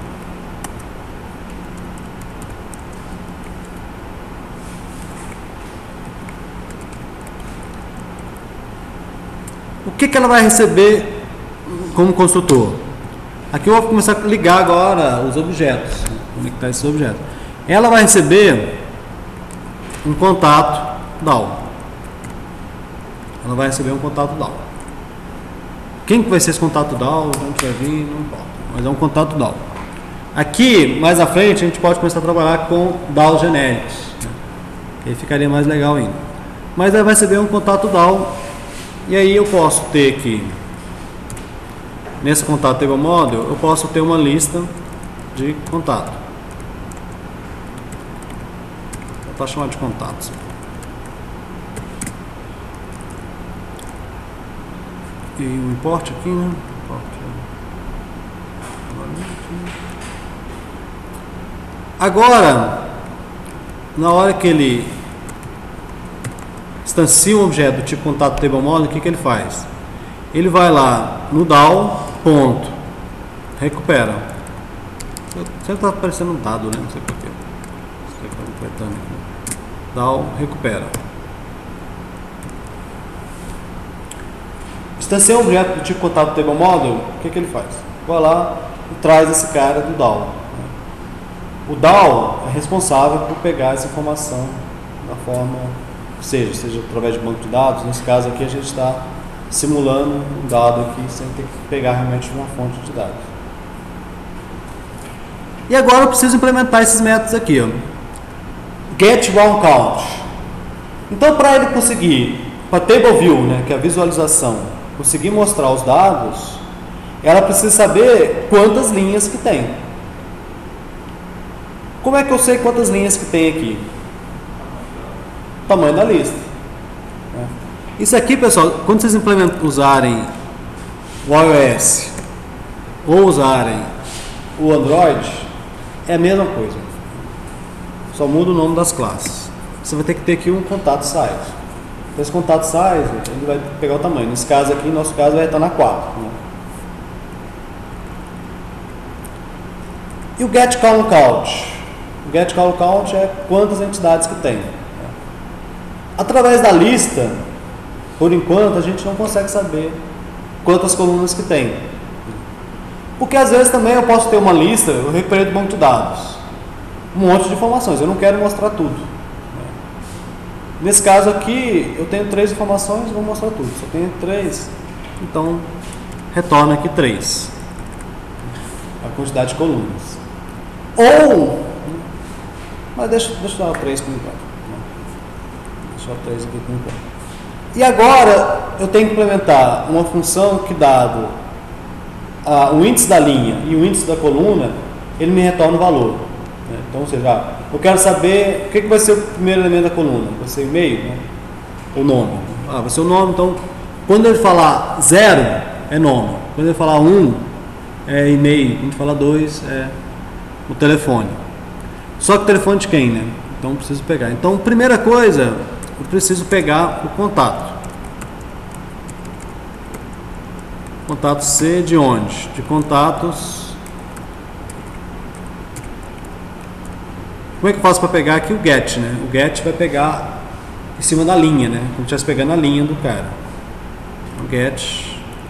O que ela vai receber como construtor? Aqui eu vou começar a ligar agora os objetos, conectar esses objetos. Ela vai receber um contato DAO. Ela vai receber um contato DAO. Quem que vai ser esse contato DAO? De onde vai vir? Não importa. Mas é um contato DAO. Aqui, mais à frente, a gente pode começar a trabalhar com DAO genéricos, né? Aí ficaria mais legal ainda. Mas ela vai receber um contato DAO. E aí eu posso ter aqui, nesse contato table model, eu posso ter uma lista de contato. Vou tentar chamar de contatos. E o import aqui, né? Agora, na hora que ele instancia um objeto do tipo contato table model, o que ele faz? Ele vai lá no DAO, ponto, recupera. Sempre está aparecendo um dado, né? Não sei porquê. DAO, recupera. Instanciar um objeto do tipo contato table model, o que ele faz? Vai lá e traz esse cara do DAO. O DAO é responsável por pegar essa informação da forma, seja através de banco de dados. Nesse caso aqui a gente está simulando um dado aqui sem ter que pegar realmente uma fonte de dados. E agora eu preciso implementar esses métodos aqui, ó. Get round count. Então, para ele conseguir, para table view, né, que é a visualização, conseguir mostrar os dados, ela precisa saber quantas linhas que tem. Como é que eu sei quantas linhas que tem aqui? O tamanho da lista. Isso aqui, pessoal, quando vocês usarem o iOS ou usarem o Android, é a mesma coisa. Só muda o nome das classes. Você vai ter que ter aqui um contato size. Então, esse contato size, ele vai pegar o tamanho. Nesse caso aqui, no nosso caso, vai estar na 4. Né? E o get column count? O get column count é quantas entidades que tem. Através da lista, por enquanto, a gente não consegue saber quantas colunas que tem. Porque às vezes também eu posso ter uma lista, eu recuperei do banco de dados, um monte de informações, eu não quero mostrar tudo. Nesse caso aqui, eu tenho 3 informações, vou mostrar tudo. Se eu tenho 3, então retorna aqui 3. A quantidade de colunas. Ou, mas deixa eu dar 3 por enquanto. Deixa eu dar 3 aqui por enquanto. E agora eu tenho que implementar uma função que, dado o índice da linha e o índice da coluna, ele me retorna o valor. Então, ou seja, eu quero saber o que vai ser o primeiro elemento da coluna. Vai ser o e-mail, né? O nome. Vai ser o nome. Então, quando ele falar 0, é nome. Quando ele falar 1, é e-mail. Quando ele falar 2, é o telefone. Só que o telefone de quem, né? Então, eu preciso pegar. Então, primeira coisa, eu preciso pegar o contato. Contato C de onde? De contatos. Como é que eu faço para pegar aqui o get, né? O get vai pegar em cima da linha, né? Como se estivesse pegando a linha do cara. O get.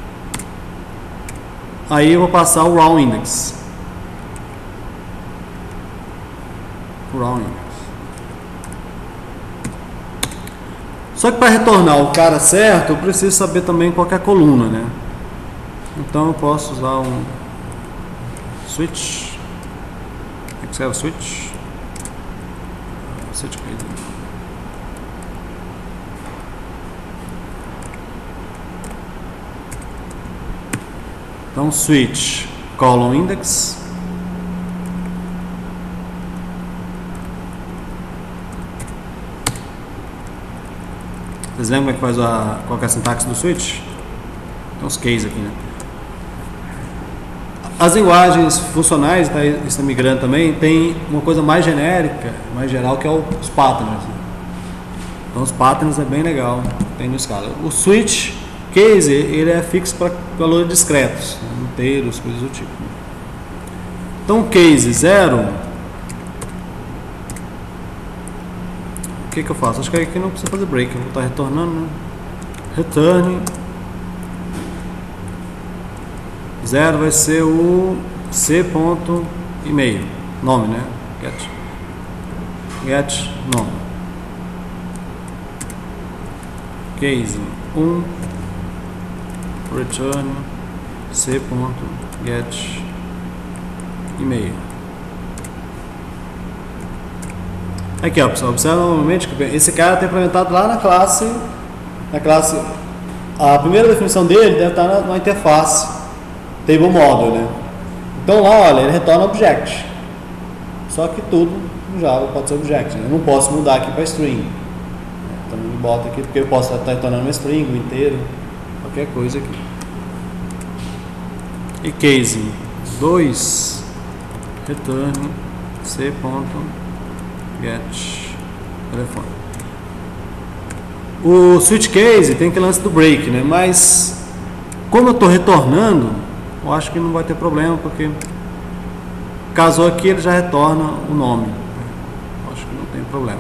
Aí eu vou passar o round index. O round index. Só que para retornar o cara certo, eu preciso saber também qual que é a coluna, né? Então eu posso usar um switch. Excel switch. Então, switch column index. Vocês lembram como é que faz qual que é a sintaxe do switch? Tem uns cases aqui, né? As linguagens funcionais, tá, isso está migrando também, tem uma coisa mais genérica, mais geral, que é os patterns. Né? Então os patterns é bem legal, tem no Scala. O switch case, ele é fixo para valores discretos, né? Inteiros, coisas do tipo. Então case 0, o que eu faço? Acho que aqui não precisa fazer break, eu vou estar retornando, né? Return 0 vai ser o c.email, nome, né? Get nome. Case 1 return c.get email. Aqui, ó, pessoal, observa novamente que esse cara está implementado lá na classe, a primeira definição dele deve estar na interface table model, né? Então lá, olha, ele retorna object. Só que tudo no Java pode ser object, né? Eu não posso mudar aqui para string. Então ele bota aqui porque eu posso estar retornando uma string, um inteiro, qualquer coisa aqui. E case 2 return c.get telefone. O switch case tem aquele lance do break, né? Mas como eu estou retornando, eu acho que não vai ter problema, porque casou aqui, ele já retorna o nome. Eu acho que não tem problema.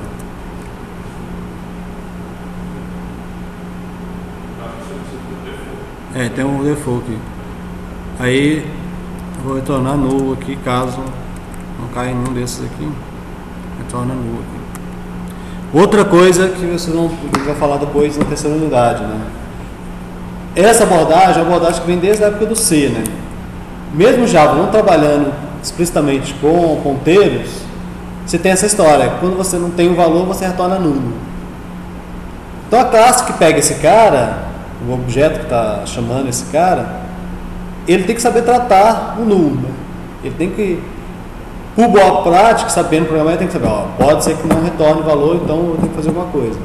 Tem um default aqui. Aí vou retornar null aqui, caso não caia em nenhum desses aqui. Retorna null aqui. Outra coisa que vocês vão falar depois na terceira unidade, né? Essa abordagem é uma abordagem que vem desde a época do C, né? Mesmo o Java não trabalhando explicitamente com ponteiros, você tem essa história. Quando você não tem um valor, você retorna nulo. Então a classe que pega esse cara, o objeto que está chamando esse cara, ele tem que saber tratar o nulo. Né? Ele tem que, por boa prática, sabendo programar, ele tem que saber, ó, pode ser que não retorne valor, então eu tenho que fazer alguma coisa.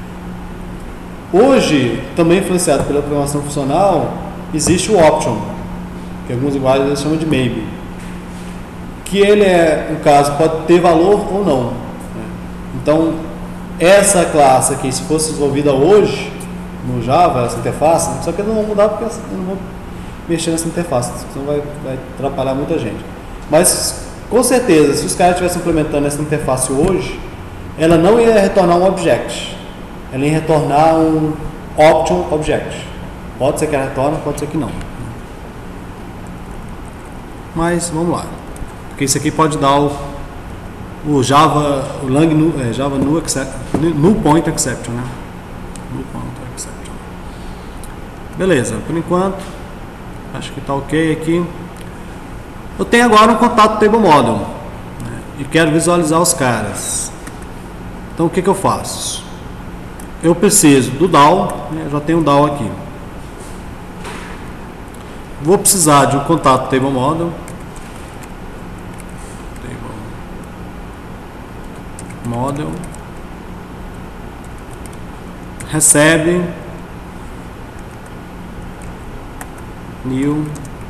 Hoje, também influenciado pela programação funcional, existe o option, que algumas linguagens eles chamam de maybe, que ele no caso, pode ter valor ou não. Né? Então, essa classe aqui, se fosse desenvolvida hoje, no Java, essa interface, só que eles não vão mudar porque eu não vou mexer nessa interface, senão vai atrapalhar muita gente. Mas, com certeza, se os caras estivessem implementando essa interface hoje, ela não ia retornar um object. Ela ia retornar um option object. Pode ser que ela retorne, pode ser que não. Mas vamos lá. Porque isso aqui pode dar o Java, o lang Java null point exception, né? Null point exception. Beleza, por enquanto acho que está ok aqui. Eu tenho agora um contato table model, né? E quero visualizar os caras. Então o que eu faço? Eu preciso do DAO, né? Já tenho um DAO aqui. Vou precisar de um contato table model. Model. Recebe. New.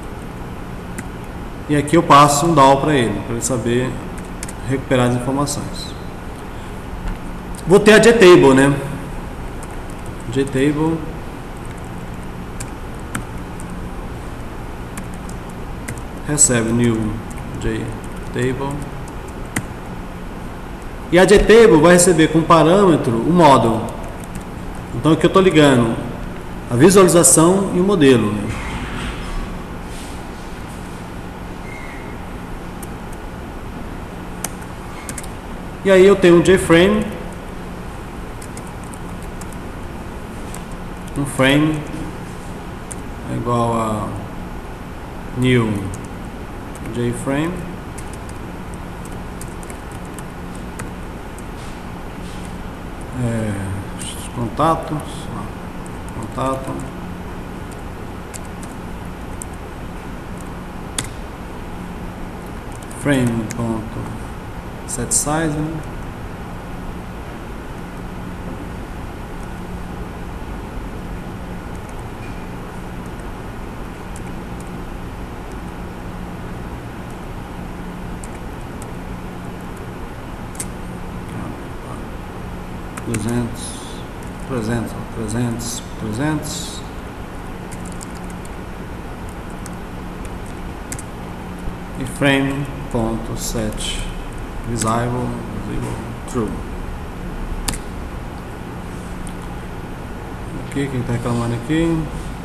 E aqui eu passo um DAO para ele saber recuperar as informações. Vou ter a JTable, né? JTable. Recebe new JTable. E a JTable vai receber como parâmetro o model. Então aqui eu estou ligando a visualização e o modelo. Né? E aí eu tenho um JFrame. Um frame é igual a new JFrame. Contato frame.setSize. 300 e frame.set visible true. Aqui, quem está reclamando aqui?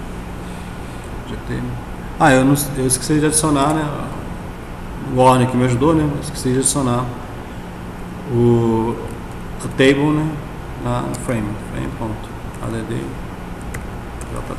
Eu esqueci de adicionar, né? O Warner que me ajudou, né? Eu esqueci de adicionar o table, né? No frame.add jt.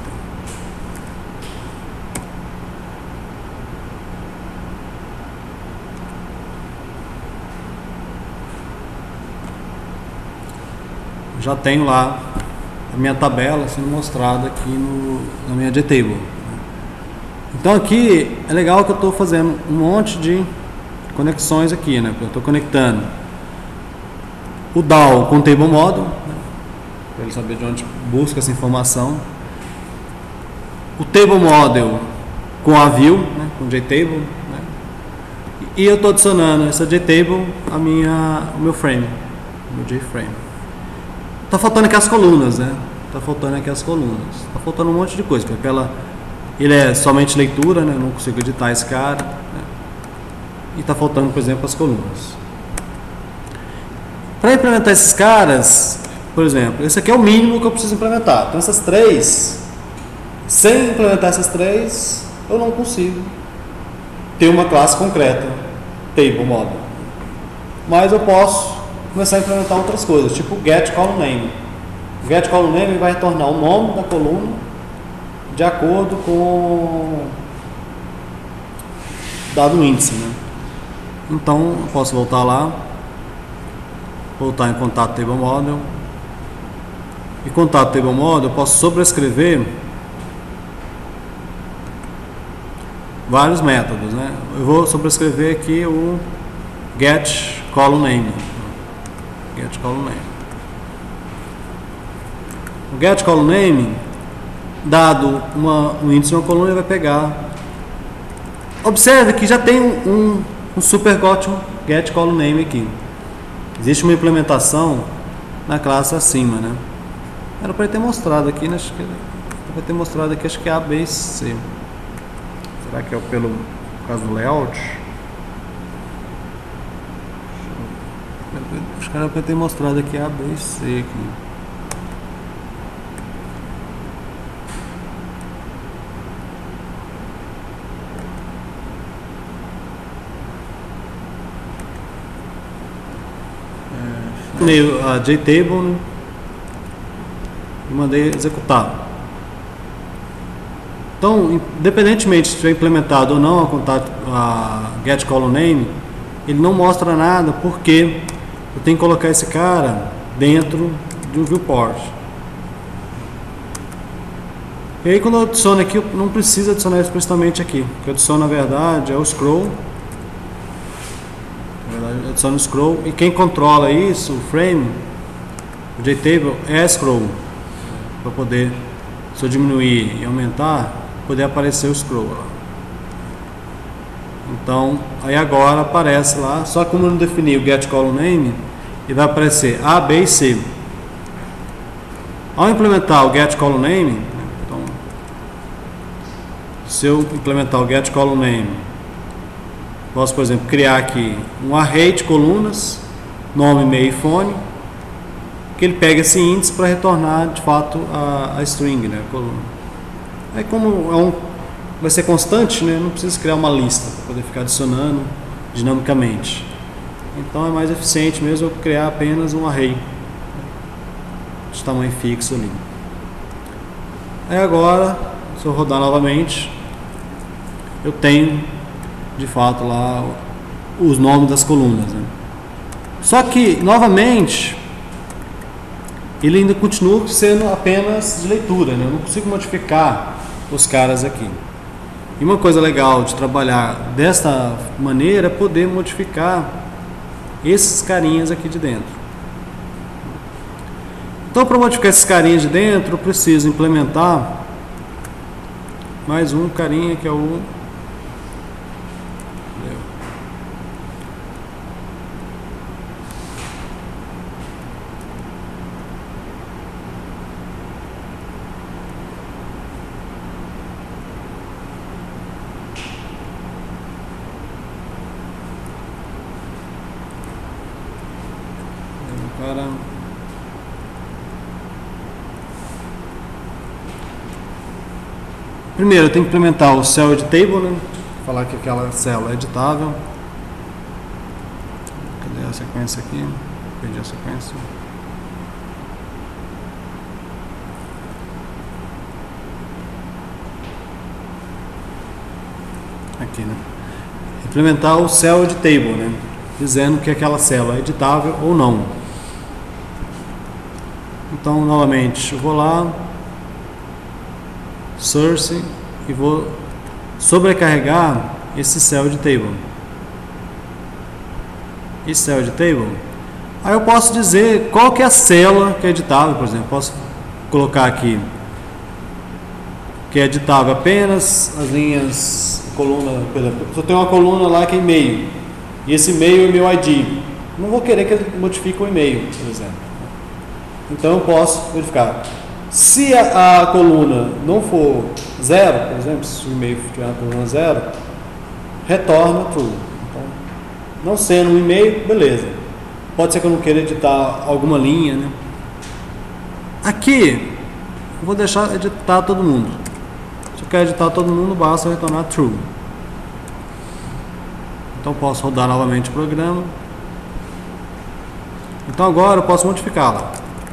Já tenho lá a minha tabela sendo mostrada aqui na minha JTable. Então aqui é legal que eu estou fazendo um monte de conexões aqui, né? Eu estou conectando o DAO com o Table Model, né? Para ele saber de onde busca essa informação. O Table Model com a View, né? Com o JTable, né? E eu estou adicionando essa JTable o meu frame, o meu JFrame. Tá faltando aqui as colunas, né? Tá faltando um monte de coisa, porque ele é somente leitura, né? Eu não consigo editar esse cara, né? E tá faltando, por exemplo, as colunas. Para implementar esses caras, por exemplo, esse aqui é o mínimo que eu preciso implementar. Então essas três, sem implementar essas três, eu não consigo ter uma classe concreta, Table Model. Mas eu posso começar a implementar outras coisas, tipo get column name. O get column name vai retornar o nome da coluna de acordo com o dado índice, né? Então eu posso voltar lá, voltar em contato table model. E contato table model eu posso sobrescrever vários métodos, né? Eu vou sobrescrever aqui o get column name. Get column name. O get column name, dado um índice de uma coluna, ele vai pegar. Observe que já tem um super get column name aqui. Existe uma implementação na classe acima, né? Era para ter mostrado aqui, né? Acho que acho que é A, B e C. Será que é pelo caso do layout? Acho que era para ter mostrado aqui A, B e C aqui. A JTable, né? E mandei executar. Então, independentemente se tiver implementado ou não a get column name, ele não mostra nada porque eu tenho que colocar esse cara dentro de um viewport. E aí quando eu adiciono aqui, eu não preciso adicionar explicitamente aqui. O que eu adiciono na verdade é o scroll. Na verdade, eu adiciono o scroll e quem controla isso, o frame, o JTable, é scroll. Para poder, se eu diminuir e aumentar, poder aparecer o scroll lá. Então, aí agora aparece lá, só que como eu não defini o get column name, ele vai aparecer A, B e C. Ao implementar o get column name, então, se eu implementar o get column name, posso, por exemplo, criar aqui um array de colunas, nome, e-mail e fone, que ele pega esse índice para retornar de fato a string, né, a coluna. Aí como vai ser constante, né, não precisa criar uma lista para poder ficar adicionando dinamicamente. Então é mais eficiente mesmo eu criar apenas um array de tamanho fixo ali. Aí agora, se eu rodar novamente, eu tenho de fato lá os nomes das colunas, né? Só que novamente ele ainda continua sendo apenas de leitura, né? Eu não consigo modificar os caras aqui. E uma coisa legal de trabalhar desta maneira é poder modificar esses carinhas aqui de dentro. Então, para modificar esses carinhas de dentro, eu preciso implementar mais um carinha que é o Agora primeiro eu tenho que implementar o cell edit table, né? Falar que aquela célula é editável. Cadê a sequência aqui? Perdi a sequência. Aqui, né? Implementar o cell edit table, né? Dizendo que aquela célula é editável ou não. Então, novamente, eu vou lá, source, e vou sobrecarregar esse cell edit table. Esse cell edit table. Aí eu posso dizer qual que é a célula que é editável, por exemplo. Posso colocar aqui que é editável apenas as linhas, coluna, por exemplo, se eu tenho uma coluna lá que é e-mail, e esse e-mail é meu ID, não vou querer que ele modifique o e-mail, por exemplo. Então eu posso verificar. Se a coluna não for 0, por exemplo, se o e-mail tiver na coluna 0, retorna true. Então, não sendo um e-mail, beleza. Pode ser que eu não queira editar alguma linha, né? Aqui, eu vou deixar editar todo mundo. Se eu quero editar todo mundo, basta retornar true. Então posso rodar novamente o programa. Então agora eu posso modificá-la.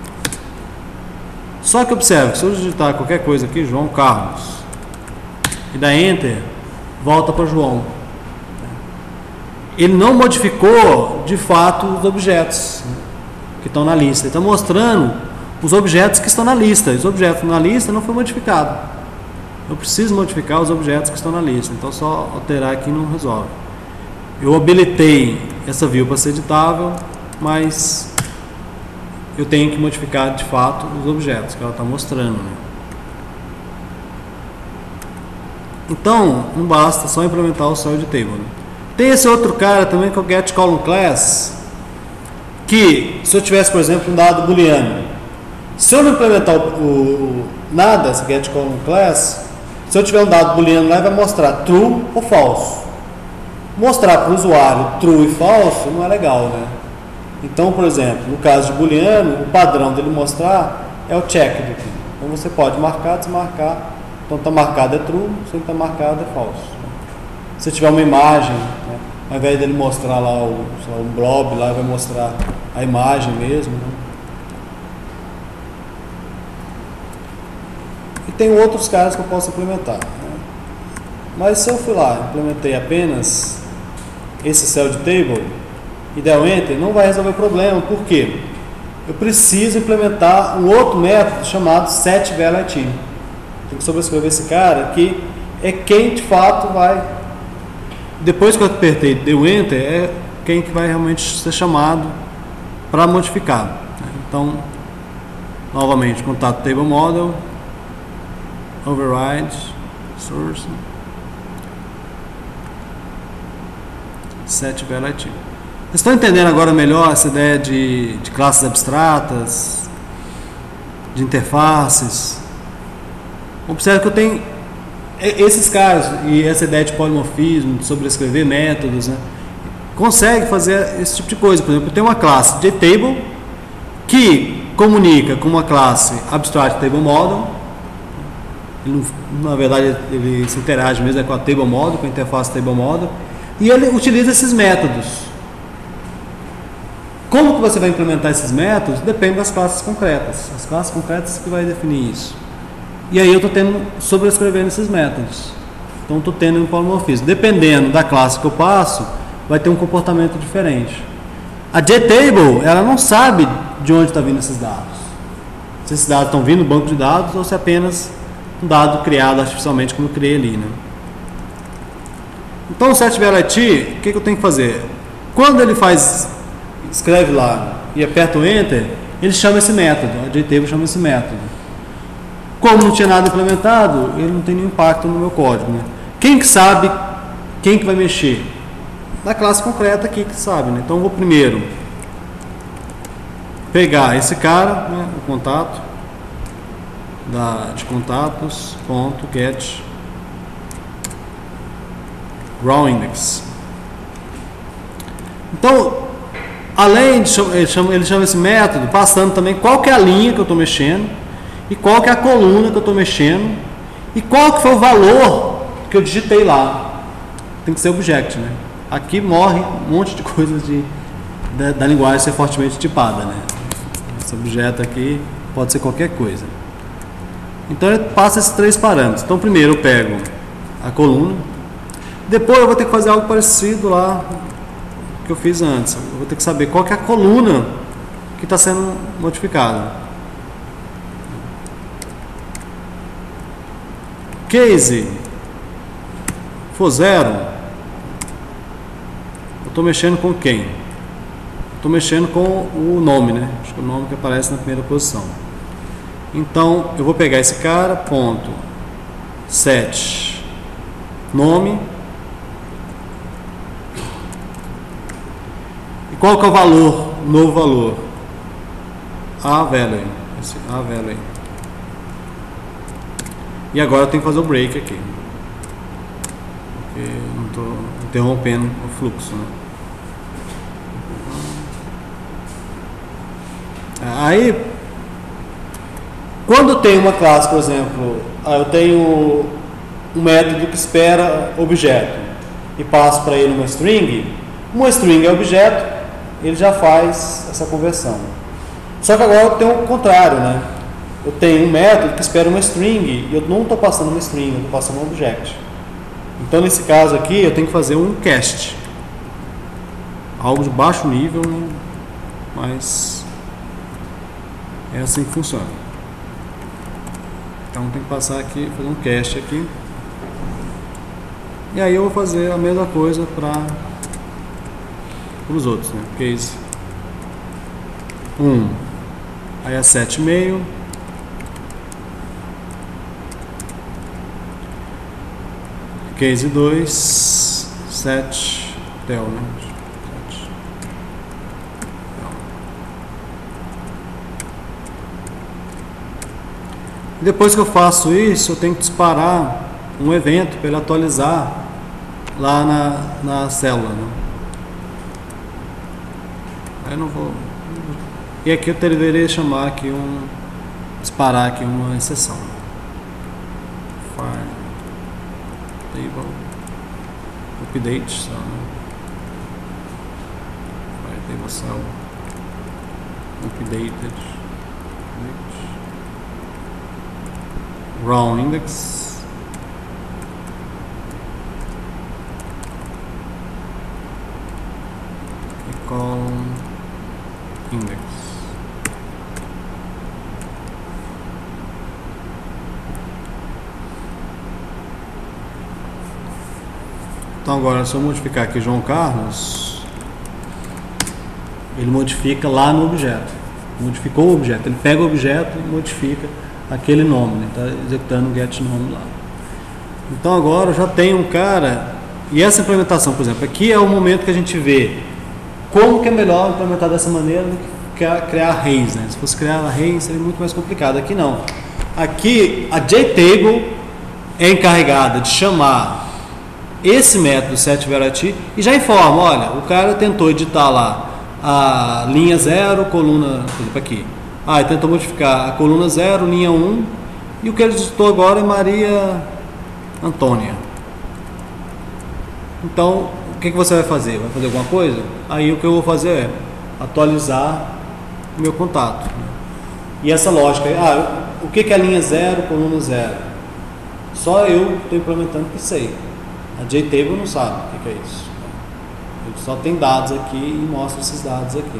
Só que observe que se eu digitar qualquer coisa aqui, João Carlos, e dar Enter, volta para João. Ele não modificou de fato os objetos que estão na lista. Ele está mostrando os objetos que estão na lista. Os objetos na lista não foi modificado. Eu preciso modificar os objetos que estão na lista. Então só alterar aqui não resolve. Eu habilitei essa view para ser editável, mas eu tenho que modificar de fato os objetos que ela está mostrando, né? Então não basta só implementar o cell edit table, né? Tem esse outro cara também que é o getColumnClass, que se eu tivesse, por exemplo, um dado booleano, se eu não implementar nada, esse getColumnClass, se eu tiver um dado booleano lá, ele vai mostrar true ou false. Mostrar para o usuário true e false não é legal, né? Então, por exemplo, no caso de booleano, o padrão dele mostrar é o checked aqui. Então você pode marcar, desmarcar. Então está marcado é true, se não está marcado é false. Se tiver uma imagem, né, ao invés dele mostrar lá um blob, lá vai mostrar a imagem mesmo, né? E tem outros casos que eu posso implementar, né? Mas se eu fui lá, implementei apenas esse cell edit table e der o Enter, não vai resolver o problema. Por quê? Eu preciso implementar um outro método chamado setValueIT. Tem que sobrescrever esse cara, que é quem de fato vai, depois que eu apertei deu o Enter, é quem que vai realmente ser chamado para modificar. Então, novamente, contato table model, override, source, setValueIT. Vocês estão entendendo agora melhor essa ideia de classes abstratas, de interfaces? Observe que eu tenho esses casos e essa ideia de polimorfismo, de sobrescrever métodos, né? Consegue fazer esse tipo de coisa. Por exemplo, eu tenho uma classe JTable que comunica com uma classe Abstract Table Model. Ele, na verdade, ele se interage mesmo com a Table Model, com a interface Table Model, e ele utiliza esses métodos. Como que você vai implementar esses métodos? Depende das classes concretas. As classes concretas que vai definir isso. E aí eu estou sobrescrevendo esses métodos. Então estou tendo um polimorfismo. Dependendo da classe que eu passo, vai ter um comportamento diferente. A JTable, ela não sabe de onde está vindo esses dados. Se esses dados estão vindo do banco de dados ou se é apenas um dado criado artificialmente, como eu criei ali, né? Então o setValueIT, o que eu tenho que fazer? Quando ele escreve lá e aperta o Enter, ele chama esse método. A JTable chama esse método. Como não tinha nada implementado, ele não tem nenhum impacto no meu código, né? Quem que sabe quem que vai mexer? Na classe concreta aqui que sabe, né? Então eu vou primeiro pegar esse cara, né, o contato de contatos.get raw index. Então além de ele chama esse método passando também qual que é a linha que eu estou mexendo e qual que é a coluna que eu estou mexendo e qual que foi o valor que eu digitei lá. Tem que ser object, né? Aqui morre um monte de coisas da linguagem ser fortemente tipada, né? Esse objeto aqui pode ser qualquer coisa. Então ele passa esses 3 parâmetros. Então primeiro eu pego a coluna, depois eu vou ter que fazer algo parecido lá que eu fiz antes. Eu vou ter que saber qual que é a coluna que está sendo modificada. Case for 0, eu estou mexendo com quem? Estou mexendo com o nome, né? Acho que é o nome que aparece na primeira posição. Então eu vou pegar esse cara, ponto, set, nome. E qual que é o valor, o novo valor? A value, esse A value. E agora eu tenho que fazer o break aqui, porque eu não estou interrompendo o fluxo, né? Aí, quando eu tenho uma classe, por exemplo, eu tenho um método que espera objeto e passo para ele uma string é objeto, ele já faz essa conversão. Só que agora eu tenho o contrário, né? Eu tenho um método que espera uma string e eu não estou passando uma string, eu estou passando um object. Então nesse caso aqui eu tenho que fazer um cast, algo de baixo nível, né? Mas é assim que funciona. Então tem que passar aqui, fazer um cast aqui. E aí eu vou fazer a mesma coisa para os outros, né? Case 1, aí é 7,5. Case 2, 7, tel, né? 7. Depois que eu faço isso, eu tenho que disparar um evento para ele atualizar lá na célula, né? Aí eu não vou. E aqui eu deveria chamar aqui disparar aqui uma exceção. Fire table update cell, né? Fire table cell updated raw index e call index. Então agora, se eu modificar aqui João Carlos, ele modifica lá no objeto. Modificou o objeto. Ele pega o objeto e modifica aquele nome, né? Está executando o get nome lá. Então agora eu já tenho um cara. E essa implementação, por exemplo, aqui é o momento que a gente vê como que é melhor implementar dessa maneira do que criar arrays, né? Se fosse criar arrays seria muito mais complicado. Aqui não. Aqui a JTable é encarregada de chamar esse método setVariety e já informa, olha, o cara tentou editar lá a linha 0, coluna, por exemplo, aqui. Ele tentou modificar a coluna 0, linha 1, e o que ele digitou agora é Maria Antônia. Então, o que você vai fazer? Vai fazer alguma coisa? Aí o que eu vou fazer é atualizar o meu contato. E essa lógica, o que é a linha 0, coluna 0? Só eu estou implementando que sei. A JTable não sabe o que é isso. Ele só tem dados aqui e mostra esses dados aqui.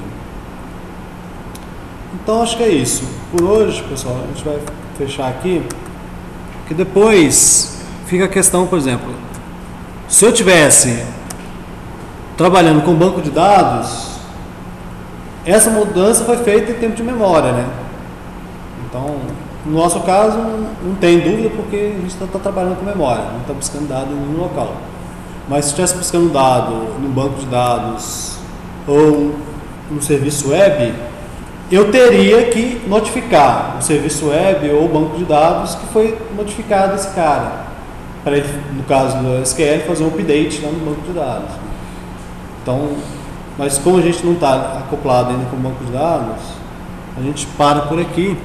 Então acho que é isso. Por hoje, pessoal, a gente vai fechar aqui. Que depois fica a questão, por exemplo, se eu tivesse trabalhando com banco de dados, essa mudança foi feita em tempo de memória, né? Então, no nosso caso, não tem dúvida porque a gente está trabalhando com memória, não está buscando dado em nenhum local. Mas se estivesse buscando dado no banco de dados ou no serviço web, eu teria que notificar o serviço web ou o banco de dados que foi notificado esse cara, para ele, no caso do SQL, fazer um update lá no banco de dados. Então, Mas como a gente não está acoplado ainda com o banco de dados, a gente para por aqui.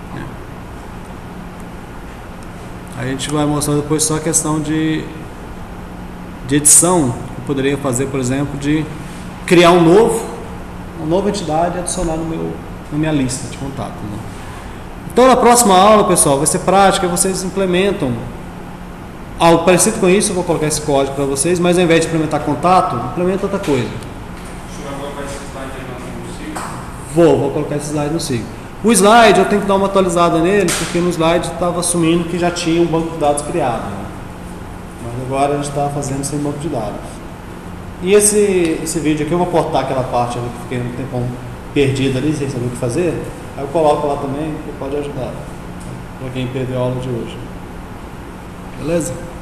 A gente vai mostrar depois só a questão de edição. Eu poderia fazer, por exemplo, de criar uma nova entidade e adicionar na minha lista de contatos. Né? Então, na próxima aula, pessoal, vai ser prática, vocês implementam algo parecido com isso. Eu vou colocar esse código para vocês, mas ao invés de implementar contato, implementa outra coisa. Você vai colocar esse slide aí no SIG? Vou colocar esse slide no SIG. O slide eu tenho que dar uma atualizada nele, porque no slide estava assumindo que já tinha um banco de dados criado. Né? Mas agora a gente está fazendo sem banco de dados. E esse vídeo aqui eu vou cortar aquela parte ali que fiquei um tempão perdido ali, sem saber o que fazer. Aí eu coloco lá também, que pode ajudar. Para quem perdeu a aula de hoje. Beleza?